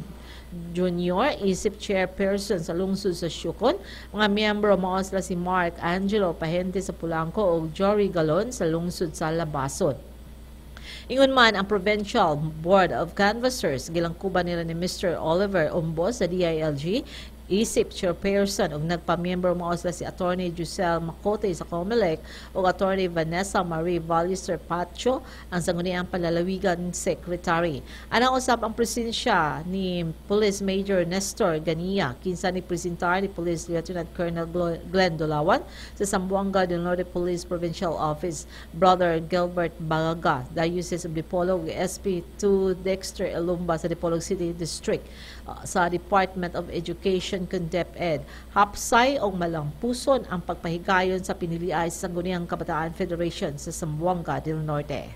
Junior, isip chairperson sa lungsod sa Syukon. Mga miyembro mao sila si Mark Angelo Pahente sa Pulangco o Jory Galon sa lungsod sa Labason. Ingon man ang Provincial Board of Canvassers, gilangkuban nila ni Mister Oliver Umbos sa D I L G, isip chairperson ug nagpamiyembro mao sila si Attorney Giselle Macote sa COMELEC ug Attorney Vanessa Marie Vallister Pacho ang sangguniang palalawigan secretary. Anang usab ang presensya ni Police Major Nestor Ganiya kinsa ni presentar ni Police Lieutenant Colonel Glenn Dolawan sa Zamboanga del Norte Police Provincial Office, Brother Gilbert Bagaga, Diocese of Dipolog, S P two Dexter Elumba sa Dipolog City District, uh, sa Department of Education kun DepEd. Hapsay o malampuson ang pagpahigayon sa piniliay sa Sangguniang Kabataan Federation sa Zamboanga del Norte.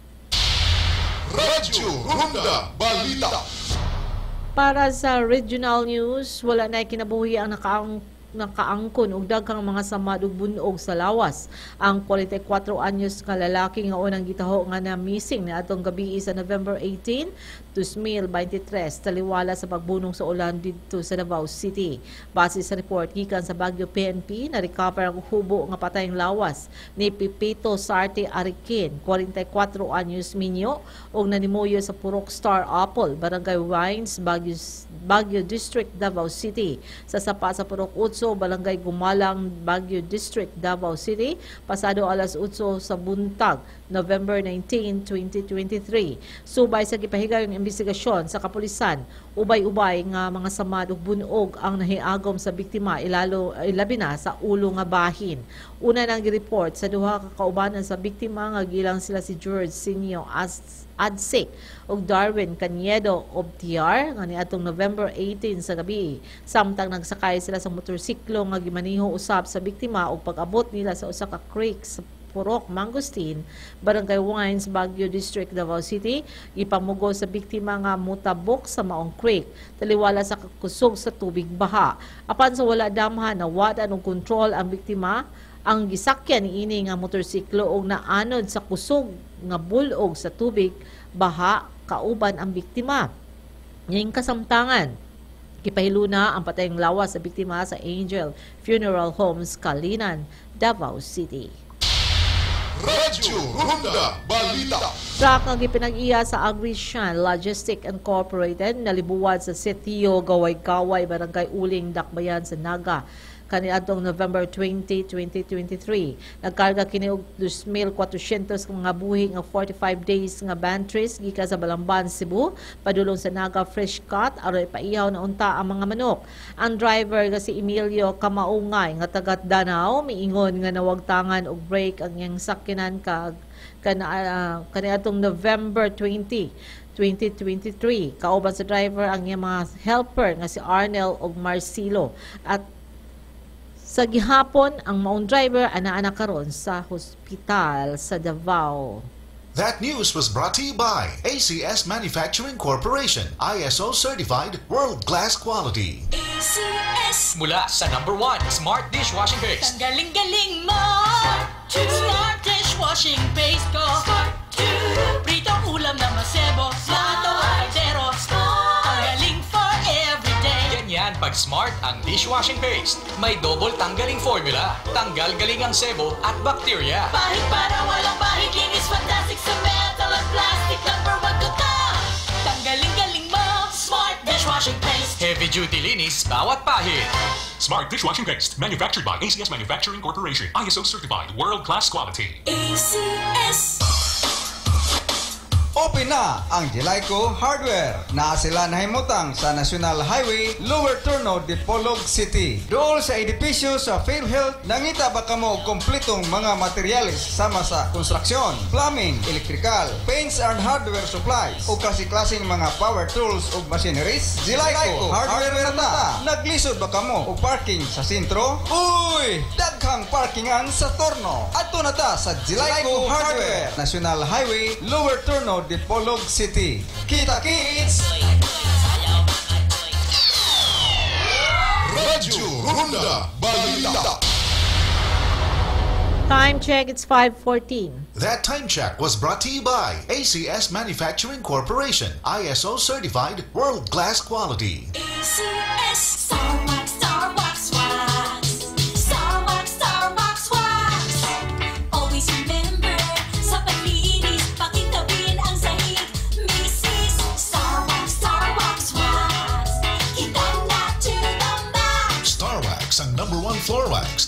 Radyo Ronda Balita. Para sa regional news, wala na kinabuhi ang nakaang nakaangkon og daghang mga samad ug bunog sa lawas. Ang forty-four anyos nga lalaki nga unang gitaho nga na missing na atong gabi sa November eighteen, twenty twenty-three taliwala sa pagbunong sa ulan didto sa Davao City. Base sa report gikan sa Baguio P N P, na-recover ang hubo nga patayng lawas ni Pipito Sarte Arikin, forty-four anyos minyo, og nanimuyo sa Purok Star Apple, Barangay Wines, Baguio, Baguio District, Davao City. Sa sapa sa Purok Utso, Barangay Gumalang, Baguio District, Davao City, pasado alas eight sa buntag, November nineteenth, twenty twenty-three. Subay sa gipahigayong investigasyon sa kapulisan, ubay-ubay nga mga samad ug bunog ang nahiagom sa biktima, ilalo ilabi na sa ulo nga bahin. Una nang gi-report sa duha ka kaubanan sa biktima nga gilang sila si George Sinio Adsik ug Darwin Caniedo Obtiar nga niadtong November eighteenth sa gabi. Samtang nagsakay sila sa motorsiklo nga gimaniho usab sa biktima ug pag-abot nila sa usa ka creek sa Purok Mangustin, Barangay Wines, Baguio District, Davao City, ipamugo sa biktima nga mutabok sa maong creek, taliwala sa kusog sa tubig baha. Apan sa wala damhan na wada og kontrol ang biktima, ang gisakyan ni ini nga motorsiklo og naanod sa kusog nga bulog sa tubig baha kauban ang biktima. Ngayong kasamtangan, kipahiluna ang patayng lawas sa biktima sa Angel Funeral Homes, Kalinan, Davao City. Radyo Ronda Balita. Truck nga gipinag-iya sa Agrishan Logistic Incorporated nalibuwad sa Sitio Gaway-Gaway, Barangay Uling, Dakbayan sa Naga kaniadtong November twentieth, twenty twenty-three. Nagkarga kini og two thousand four hundred mga buhi nga forty-five days nga bantries gikan sa Balamban, Cebu, padulong sa Naga Fresh Cut aron ipaihaw na unta ang mga manok. Ang driver nga si Emilio Kamaungay nga taga Danao miingon nga nawagtangan og brake ang iyang sakyanan kag kana uh, kaniadtong November twentieth, twenty twenty-three. Kauban sa driver ang iyang mga helper nga si Arnel og Marcelo. At sa gihapon, ang maong driver ana-ana karon sa hospital sa Davao. That news was brought to you by A C S Manufacturing Corporation, I S O certified world-class quality. A C S Mula sa number one Smart Dishwashing Paste. Ang galing-galing mo. Smart Dishwashing Paste ko. Smart Pritong ulam na masebo. Smart o hardero. Ang galing for everyday. Ganyan pag Smart ang dishwashing paste. May double tanggaling formula. Tanggal galing ang sebo at bacteria. Pahit para walang pahit. Linis fantastic sa metal at plastic. Number one to top. Tanggaling-galing mo. Smart Dishwashing Paste. Heavy duty linis bawat pahit. Smart Dishwashing Paste, manufactured by A C S Manufacturing Corporation, I S O certified world-class quality. A C S Open na ang Jelayco Hardware na sila nahimutang sa National Highway, Lower Turno, Dipolog City. Dool sa edipisyo sa PhilHealth, nangita ba kamo og kompletong mga materyales sama sa konstruksyon, plumbing, electrical, paints and hardware supplies o kasi-klaseng mga power tools ug machineries? Jelayco Hardware na ta. Naglisod ba kamo og parking sa sentro? Uy! Daghang parkingan sa Torno. Adto na ta sa Jelayco Hardware, National Highway, Lower Turno, Dipolog City. Kita kids! Radyo Ronda Balita. Time check, it's five fourteen. That time check was brought to you by A C S Manufacturing Corporation, I S O certified world-class quality. A C S Starwax, Starwax Wax. Starwax, Starwax Wax. Always remember, sa paglinis, pakitawin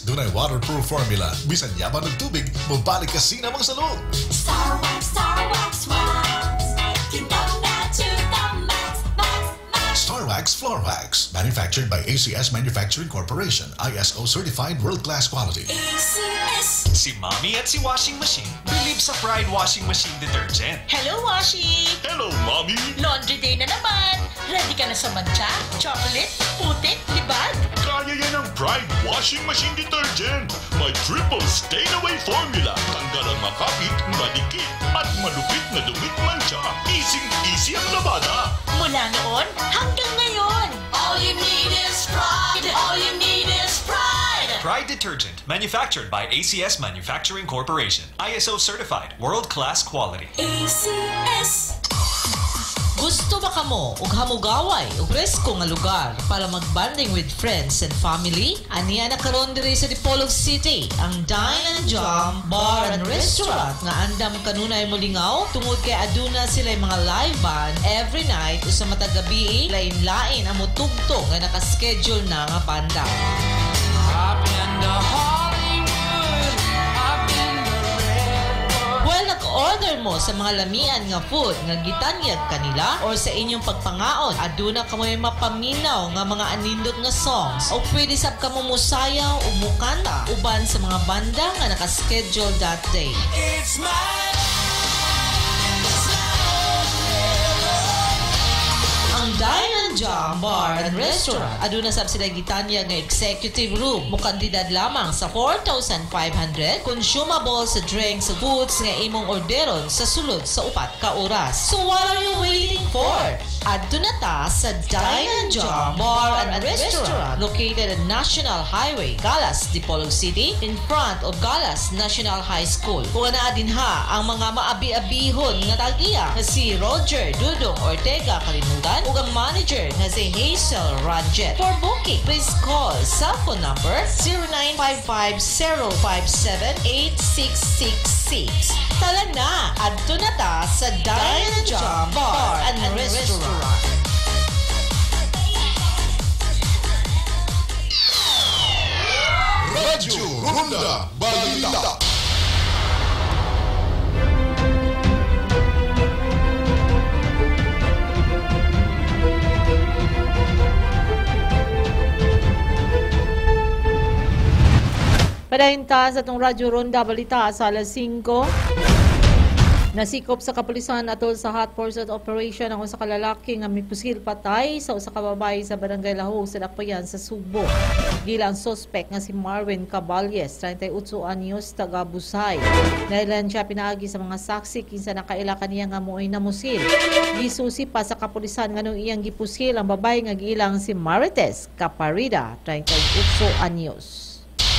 Dunay waterproof formula. Bisan yaman ng tubig, mabalik ka sinamang sa loob. Star Wax, Star Wax, Wax. You know that to the max, max, max. Star Wax Floor Wax. Manufactured by A C S Manufacturing Corporation. I S O certified world-class quality. A C S. Si Mommy at si Washing Machine believe sa Pride Washing Machine Detergent. Hello, Washi! Hello, Mommy! Laundry day na naman! Ready ka na sa mancha, chocolate, putik, libag? Kaya yan ang Pride Washing Machine Detergent. May triple stain-away formula. Tanggal ang makapit, madikit, at malupit na dumit mancha. Easy-easy ang labada. Mula noon hanggang ngayon. All you need is pride. All you need is pride. Pride Detergent, manufactured by A C S Manufacturing Corporation. I S O certified, world-class quality. A C S. Gusto ba kamo og hamugaway og presko nga lugar para magbanding with friends and family? Aniya na karon diri sa Dipolog City ang Dine and Jam Bar and Restaurant nga andam kanunay molingaw tungod kay aduna sila mga live band every night usa matag gabi lain-lain ang mutugtog nga naka-schedule na nga banda. Well, nag-order mo sa mga lamian nga food nga gitanyag kanila or sa inyong pagpangaon, aduna ka mo yung mapaminaw nga mga anindot nga songs o pwede sab ka mo musayaw o mukanta uban sa mga banda nga naka-schedule that day. It's my Ang Dine and Jam Bar and Restaurant aduna sab sila gitanya nga executive room mukandidad lamang sa four thousand five hundred consumable sa drinks sa foods nga imong orderon sa sulod sa upat ka oras. So what are you waiting for? Aduna ta sa Dine and Jam Bar and Restaurant located at National Highway, Galas, Dipolog City in front of Galas National High School. Kung naa din ha ang mga maabi-abihon nga tag-iya nga si Roger Dudong Ortega Kalimutan ug ang manager nga si Hazel Ranjet. For booking, please call cell phone number zero nine five five zero five seven eight six six six. Tala na, adto na ta sa Dine and Jam Bar and Restaurant. Radyo Ronda Balita. Padayon ta sa itong Radyo Ronda Balita sa alas singko. Nasikop sa kapulisan atol sa hot pursuit operation ang usa ka lalaki nga mipusil patay sa usa ka babae sa barangay Lahog sa Dakbayan sa Subo. Gila ang suspect nga si Marvin Caballes, thirty-eight anyos, taga Busay. Nailan siya pinaagi sa mga saksi kinsa nakaila kaniya nga mo'y namusil. Gisusi pa sa kapulisan nga nung iyang gipusil ang babae nga giilang si Marites Caparida, thirty-eight anyos.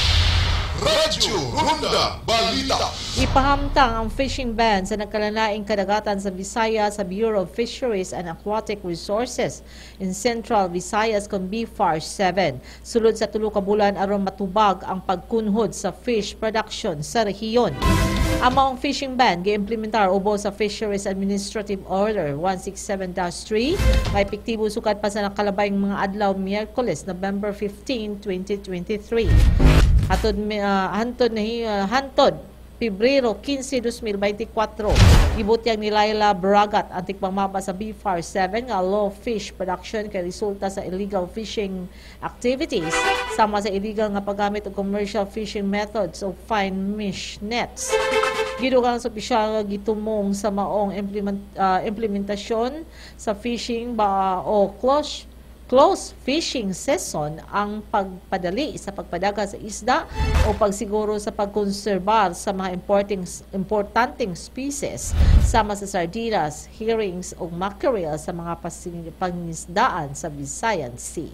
Radyo Ronda Balita. Ipahamtang ang fishing ban sa nagkalalaing kadagatan sa Visayas sa Bureau of Fisheries and Aquatic Resources in Central Visayas kon B F A R seven. Sulod sa tulo ka bulan aron matubag ang pagkunhod sa fish production sa rehiyon. Ang maong fishing ban gi-implementar ubo sa Fisheries Administrative Order one sixty-seven dash three may epektibo sukad pa sa nakalabayng mga adlaw Miyerkules, November fifteenth, twenty twenty-three. Hatod uh, hantod na uh, hantod Pebrero quince, dos mil veinticuatro. Gibutyag ni Laila Bragat ang tikpamaba sa B F A R seven nga low fish production kay resulta sa illegal fishing activities sama sa illegal nga paggamit og commercial fishing methods o fine mesh nets. Gidugang sa opisyal nga gitumong sa maong implement, uh, implementasyon sa fishing ba o close Close fishing season ang pagpadali sa pagpadaga sa isda o pagsiguro sa pagkonserbar sa mga importing, importanteng species sama sa sardinas, herrings o mackerel sa mga pangisdaan sa Visayan Sea.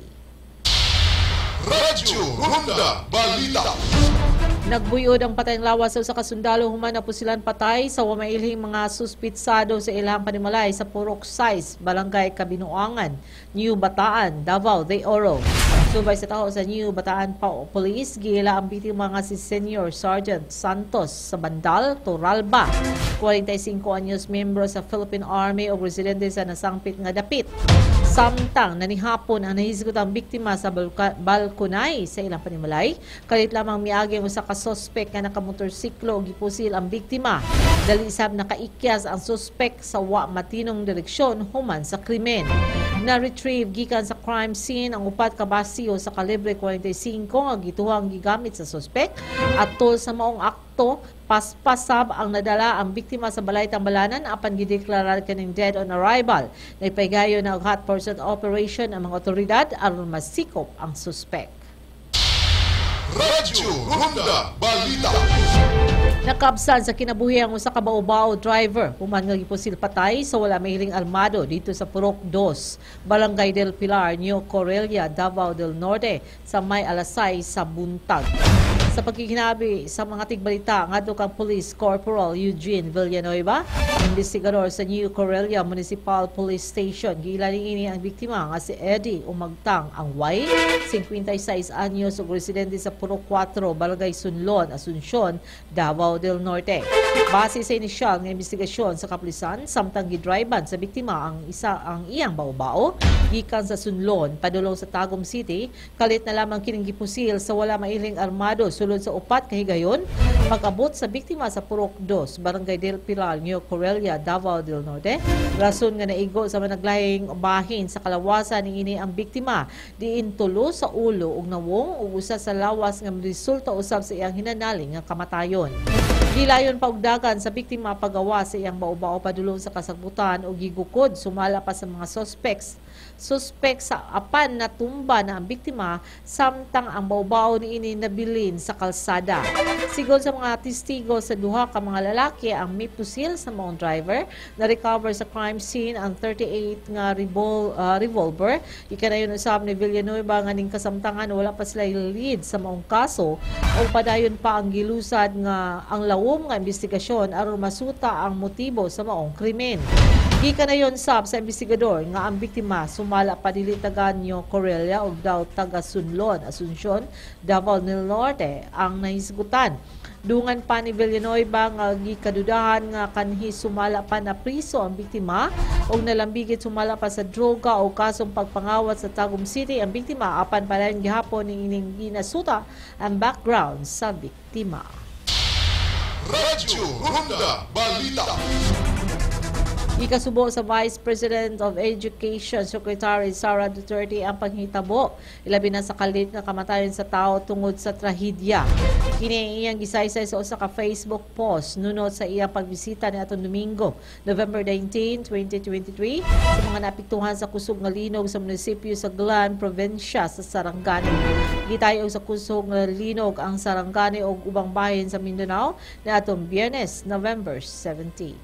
Radyo Ronda Balita. Nagbuyod ang patayng lawas sa usa ka sundalo human na pusilan patay sa wamailhing mga suspitsado sa ilang panimalay sa Purok Size, Barangay Kabinuangan, New Bataan, Davao de Oro. Subay sa taho sa New Bataan Police, gila ang bitima nga si Senior Sergeant Santos sa Bandal, Turalba. forty-five anyos, membro sa Philippine Army o residente sa nasangpit nga dapit. Samtang nanihapon ang nahisgutang biktima sa balka- balkonay sa ilang panimalay, kalit lamang miagi ang usa ka suspect nga nakamotorsiklo gipusil ang biktima. Dali isab nakaikyas ang suspect sa wa matinong direksyon human sa krimen. Na-retrieve gikan sa crime scene ang upat ka basiyo sa kalibre forty-five nga gituhang gigamit sa suspect at tol sa maong akto paspasab ang nadala ang biktima sa balay tambalanan apan gideklara kaning dead on arrival. Naipahigayon na og hot pursuit operation ang mga otoridad aron masikop ang suspect. Radyo Ronda Balita. Nakabsan sa kinabuhi ang usa ka baobao driver human nga gipusil patay sa wala mahiling armado dito sa Purok two, Barangay del Pilar, New Corelia, Davao del Norte sa may alasay sa buntag. Sa pagkikinabi sa mga tigbalita, ngadto kang Police Corporal Eugene Villanueva, investigador sa New Corelia Municipal Police Station, giilani ini ang biktima nga si Eddie Umagtang ang way, fifty-six anyos ug residente sa Purok four, Barangay Sunlon, Asuncion, Davao del Norte. Base sa inisyal nga investigasyon sa kapulisan, samtang gidriban sa biktima ang isa ang iyang baobao gikan sa Sunlon padulong sa Tagum City, kalit na lamang kining gipusil sa wala mailing armado sulod sa upat kahigayon pag-abot sa biktima sa Purok two, Barangay del Pilar, New Corelia, Davao del Norte. Rason nga naigo sa managlahing bahin sa kalawasan ni ini ang biktima diin tulo sa ulo ug nawong ug usa sa lawas nga resulta usab sa iyang hinanaling nga kamatayon. Gilayon paugdagan sa biktima pagawa sa iyang baobao padulong sa kasagbutan o gigukod sumala pa sa mga suspects. Suspect sa apan na tumba na ang biktima samtang ang baobao ni ini nabilin sa kalsada. Sigon sa mga testigo sa duha ka mga lalaki ang mipusil sa maong driver, na-recover sa crime scene ang thirty-eight nga revol, uh, revolver. Ikanayon usab ni Villanueva nga ning kasamtangan wala pa sila lead sa maong kaso o padayon pa ang gilusad nga ang lawom nga investigasyon aron masuta ang motibo sa maong krimen. Gikanayon sab sa investigador nga ang biktima sumala pa dili taga New Corelia ug daw taga Sunlon, Asuncion, Davao del Norte ang nahisgutan. Dungan pa ni Villanueva nga gikadudahan nga kanhi sumala pa na priso ang biktima ug nalambigit sumala pa sa droga o kasong pagpangawat sa Tagum City ang biktima apan palayon gihapon ni ining ginasuta ang background sa biktima. Radyo Ronda Balita. Ikasubo sa Vice President of Education Secretary Sara Duterte ang panghitabo ilabi na sa kalit nga kamatayon sa tao tungod sa trahedya. Kini iyang gisaysay sa usa ka Facebook post nunot sa iyang pagbisita ni atong Domingo, November nineteenth, twenty twenty-three sa mga naapektuhan sa kusog nga linog sa munisipyo sa Glan, probinsya sa Sarangani. Gitayo sa kusog nga linog ang Sarangani ug ubang bahin sa Mindanao ni atong Biyernes, November seventeenth.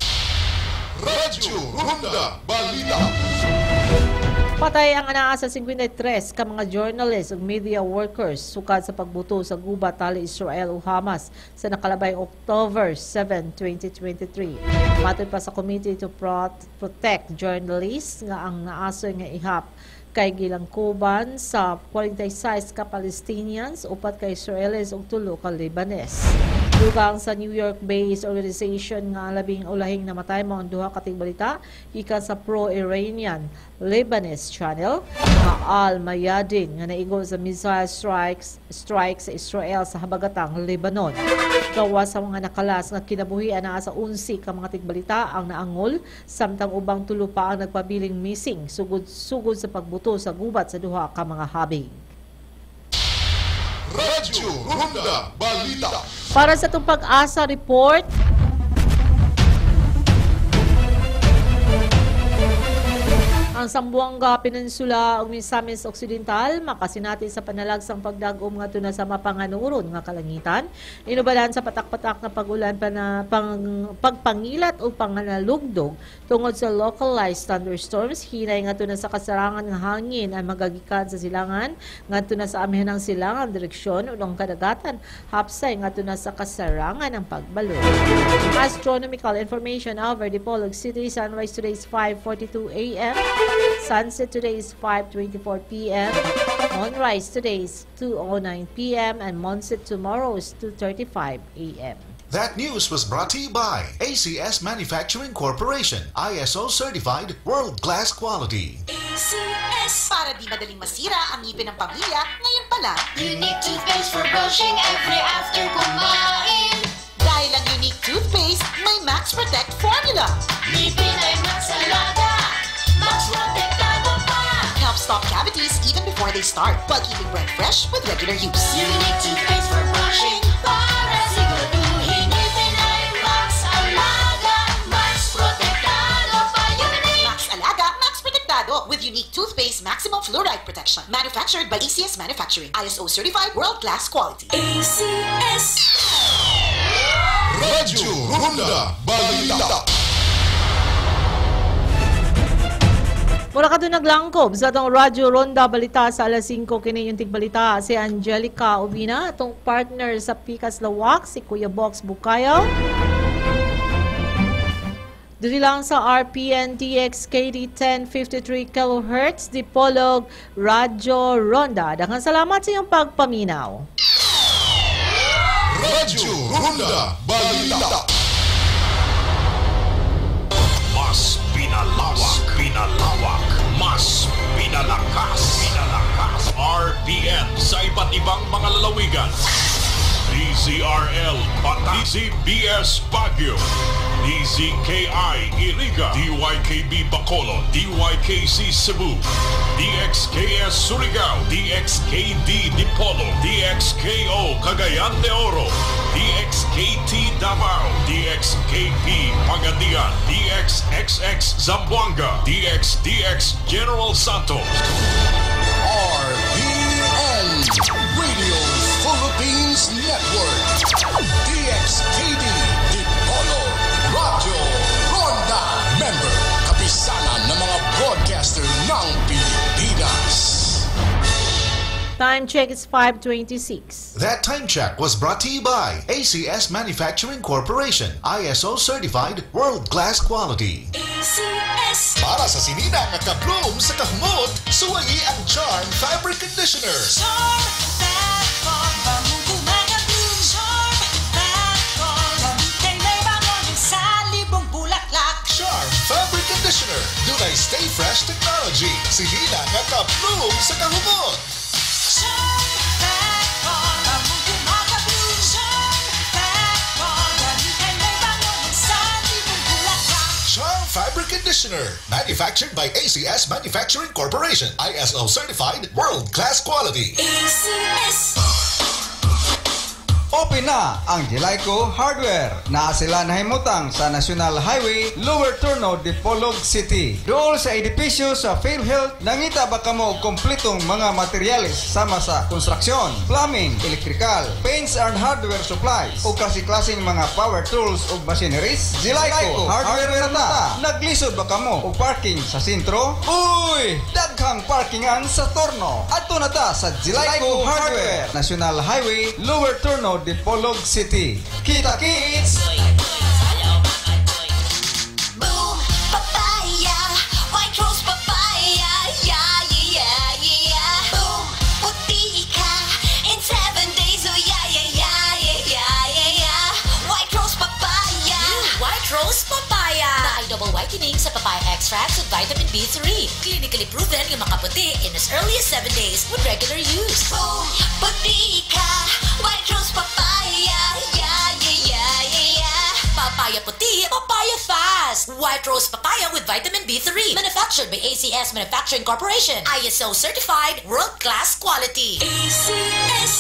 Radyo Ronda Balita. Patay ang anaa sa fifty-three ka mga journalists ug media workers sukad sa pagbuto sa gubat tali Israel ug Hamas sa nakalabay October seventh, twenty twenty-three. Matod pa sa Committee to Protect Journalists nga ang naasoy nga ihap kay gilangkuban sa forty-six ka Palestinians, upat ka Israelis ug tulo ka Lebanese. Dugang sa New York-based organization nga labing ulahing namatay mao ang duha ka tigbalita gikan sa pro-Iranian Lebanese channel nga Al Mayadin nga naigo sa missile strikes strikes sa Israel sa habagatang Lebanon. Gawas sa mga nakalas nga kinabuhian naa sa eleven ka mga tigbalita ang naangol samtang ubang tulo pa ang nagpabiling missing sugod-sugod sa pagbuto sa gubat sa duha ka mga habig. Radyo Ronda Balita. Para sa itong Pag-asa Report, ang Zamboanga Peninsula ug Misamis Occidental makasinati sa panalagsang pagdagom ngadto na sa mapanganuron nga kalangitan. Inubalan sa patak-patak na pag-ulan pa na pang, pagpangilat o panganalugdog tungod sa localized thunderstorms. Hinay ngadto na sa kasarangan nga hangin ang magagikan sa silangan ngadto na sa amihanang silangan direksyon ulong kadagatan hapsay ngadto na sa kasarangan ng pagbalo. Astronomical information over Dipolog City. Sunrise today is five forty-two a m Sunset today is five twenty-four p m Moonrise today is two oh nine p m and Moonset tomorrow is two thirty-five a m That news was brought to you by A C S Manufacturing Corporation, I S O certified world-class quality. A C S. Para di madaling masira ang ngipin ng pamilya, ngayon pa lang, Unique toothpaste for brushing every after kumain. Dahil ang Unique toothpaste, may Max Protect formula. Ngipin ay Max Alaga, Max Protektado pa. Helps stop cavities even before they start, while keeping breath fresh with regular use. Unique toothpaste for brushing, para siguraduhin ngipin ay Max Alaga, Max Protektado pa. Max Alaga, Max Protektado with Unique toothpaste maximum fluoride protection. Manufactured by A C S Manufacturing, I S O certified world-class quality. A C S. Radyo Ronda Balita. Mula ka doon naglangkob sa itong Radyo Ronda Balita sa alas singko kini yung tigbalita si Angelica Ubina, itong partner sa Pikas Lawak, si Kuya Box Bukayaw. Dito lang sa R P N D X K D ten fifty-three kilohertz, Dipolog Radyo Ronda. Daghang salamat sa iyong pagpaminaw. Radyo Ronda Balita. Mas pinalawak, pinalawak, mas pinalakas, pinalakas. R P N sa iba't ibang mga lalawigan. D Z R L Bataan, D Z B S Baguio, D Z K I Iriga, D Y K B Bacolod, D Y K C Cebu, D X K S Surigao, D X K D Dipolo, D X K O Cagayan de Oro, D X K T Davao, D X K P Pagadian, D X X X Zamboanga, D X D X General Santos. R P N Radio Philippines Network. D X K D Dipolo Radyo Ronda. Member, kapisanan ng mga broadcaster ng Pilipinas. Time check is five twenty-six. That time check was brought to you by A C S Manufacturing Corporation, I S O certified world-class quality. A C S. Para sa sinina nga kabloom sa kahumot, suwayi ang Charm Fabric Conditioner. Charm that for mamumumay na bloom. Charm that for gamitin may bangon sa libong bulaklak. Charm Fabric Conditioner. Dunay Stay Fresh Technology. Sinina nga kabloom sa kahumot. Charm that for mamumumay na bloom. Charm that for gamitin may bangon sa libong bulaklak. Charm Fabric Conditioner. Manufactured by A C S Manufacturing Corporation, I S O certified world-class quality. A C S. Open na ang Jelico Hardware na sila nahimutang sa National Highway, Lower Turno, Dipolog City. Dool sa edipisyo sa PhilHealth, nangita ba kamo og kompletong mga materyales sama sa konstruksyon, plumbing, electrical, paints and hardware supplies o klase-klaseng mga power tools o machineries? Jelico Hardware na ta. Naglisod ba kamo og parking sa sentro? Uy! Daghang parkingan sa Torno. Adto na ta sa Jelico Hardware, National Highway, Lower Turno, Dipolog City. Kita-kits! Boom, papaya, white rose papaya, yeah, yeah, yeah. Boom, puti ka in seven days, oh yeah, yeah, yeah, yeah, yeah, yeah. White rose papaya. White Rose Papaya. Na ay double whitening sa papaya extracts with vitamin B three. Clinically proven yung makaputi in as early as seven days with regular use. Boom, puti ka, white rose papaya, yeah, yeah, yeah, yeah, yeah. Papaya puti, papaya fast. White Rose Papaya with vitamin B three. Manufactured by A C S Manufacturing Corporation. I S O certified world-class quality. A C S.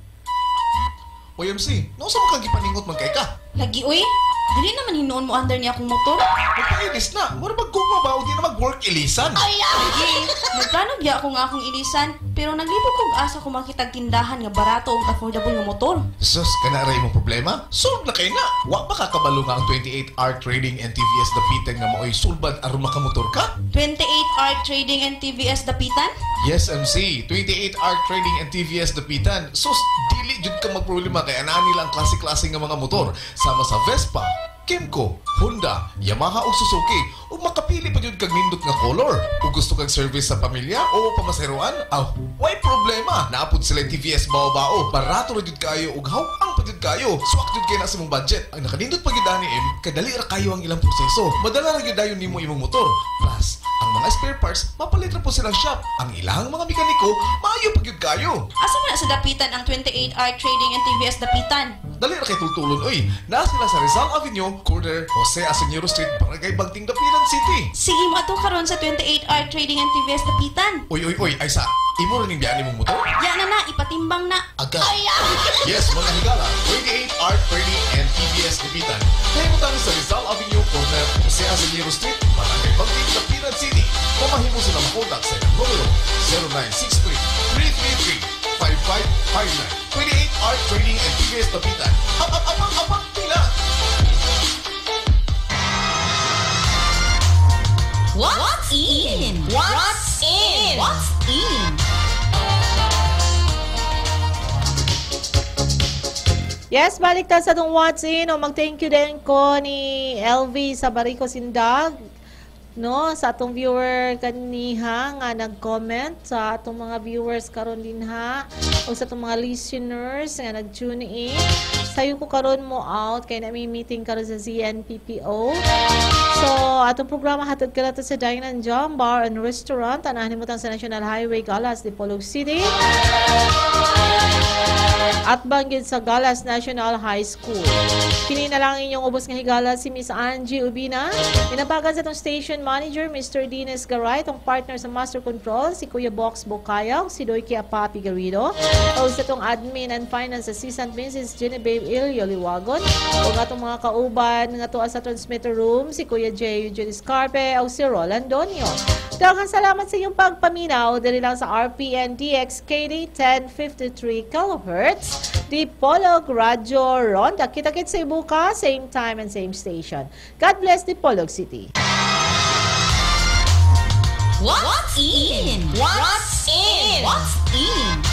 O M C, nausa mo kang gipaningot magkay ka? Lagi, uy. Dili naman hinoon mo under niya akong motor. Magpainis na. Mura mag-gugma ba o di na mag-work ilisan? Ay, lagi. Nagplano giya ako nga akong ilisan. Pero naglibog kong asa ko makitag tindahan nga barato o affordable nga motor. Sus, kanaray mong problema? Solve na kayo na. Wa ba kakabalo nga ang twenty-eight hour Trading and T V S Dapitan nga mao'y sulbad aron makamotor ka? twenty-eight hour Trading and T V S Dapitan? Yes, M C. twenty-eight hour Trading and T V S Dapitan. Sus, dili jud ka magproblema kay ana nila ang klase-klase nga mga motor. Sama sa Vespa, Kemco, Honda, Yamaha o Suzuki. O makapili pa yun kag nindot nga color. O gusto kag service sa pamilya o pamaseroan, aw, why problema. Naapod sila T V S bao-bao. Barato na yun kayo og hawang pati jud kayo. Swak jud kay na sa imong budget. Ang nakanindot pag ni M, kay dali ra kayo ang ilang proseso. Madala ra gyud dayon nimo imong motor. Plus, ang mga spare parts mapalit ra po silang shop. Ang ilang mga mekaniko maayo pag gyud kayo. Asa man na sa dapitan ang twenty-eight R Trading and T V S Dapitan? Dali ra kay tultulon oy. Naa sila sa Rizal Avenue, corner Jose Asenero Street, Barangay Bagting, Dapitan City. Sige mo ato karon sa twenty-eight R Trading and T V S Dapitan. Oy oy oy, ay sa imo rin biyan imong motor? Ya na na, ipatimbang na. Agad. Yes, mga higala, twenty-eight R Trading and T V S Dapitan. Nahimutang sa Rizal Avenue, corner Jose Asenero Street, Barangay Bagting, Dapitan City. Pamahimo sila makontak sa ilang numero zero nine six three, three three three, five five five nine. twenty-eight R Trading and T V S Dapitan. Apang-apang-apang pila! What's in? What's in? What's in? Yes, balik ta sa itong What's In. O, mag-thank you din ko ni L V sa Barico Sindag. No, sa atong viewer kaniha nga nag-comment, sa atong mga viewers karon din ha, o sa atong mga listeners nga nag-tune in. Sayo ko karon mo out kay na may meeting karon sa Z N P P O. So, atong programa hatod ka nato sa Dine and Jam Bar and Restaurant, anahan mo sa National Highway Galas, Dipolog City. At banggid sa Galas National High School. Kini na lang inyong ubos nga higala si Miss Angie Ubina. Inabagan sa itong station manager, Mister Dines Garay, itong partner sa Master Control, si Kuya Box Bocayaw, si Doyki Apapi Garrido, o sa itong admin and finance assistant, Missus Genevieve Ilio Liwagon, o nga itong mga kauban nga to sa transmitter room, si Kuya J. Eugene Scarpe, o si Roland Donio. Daghang salamat sa iyong pagpaminaw dali lang sa R P N D X K D ten fifty-three kilohertz, Dipolog Radyo Ronda. Kita-kit sa ibuka, same time and same station. God bless Dipolog City. What's in? What's in? What's in?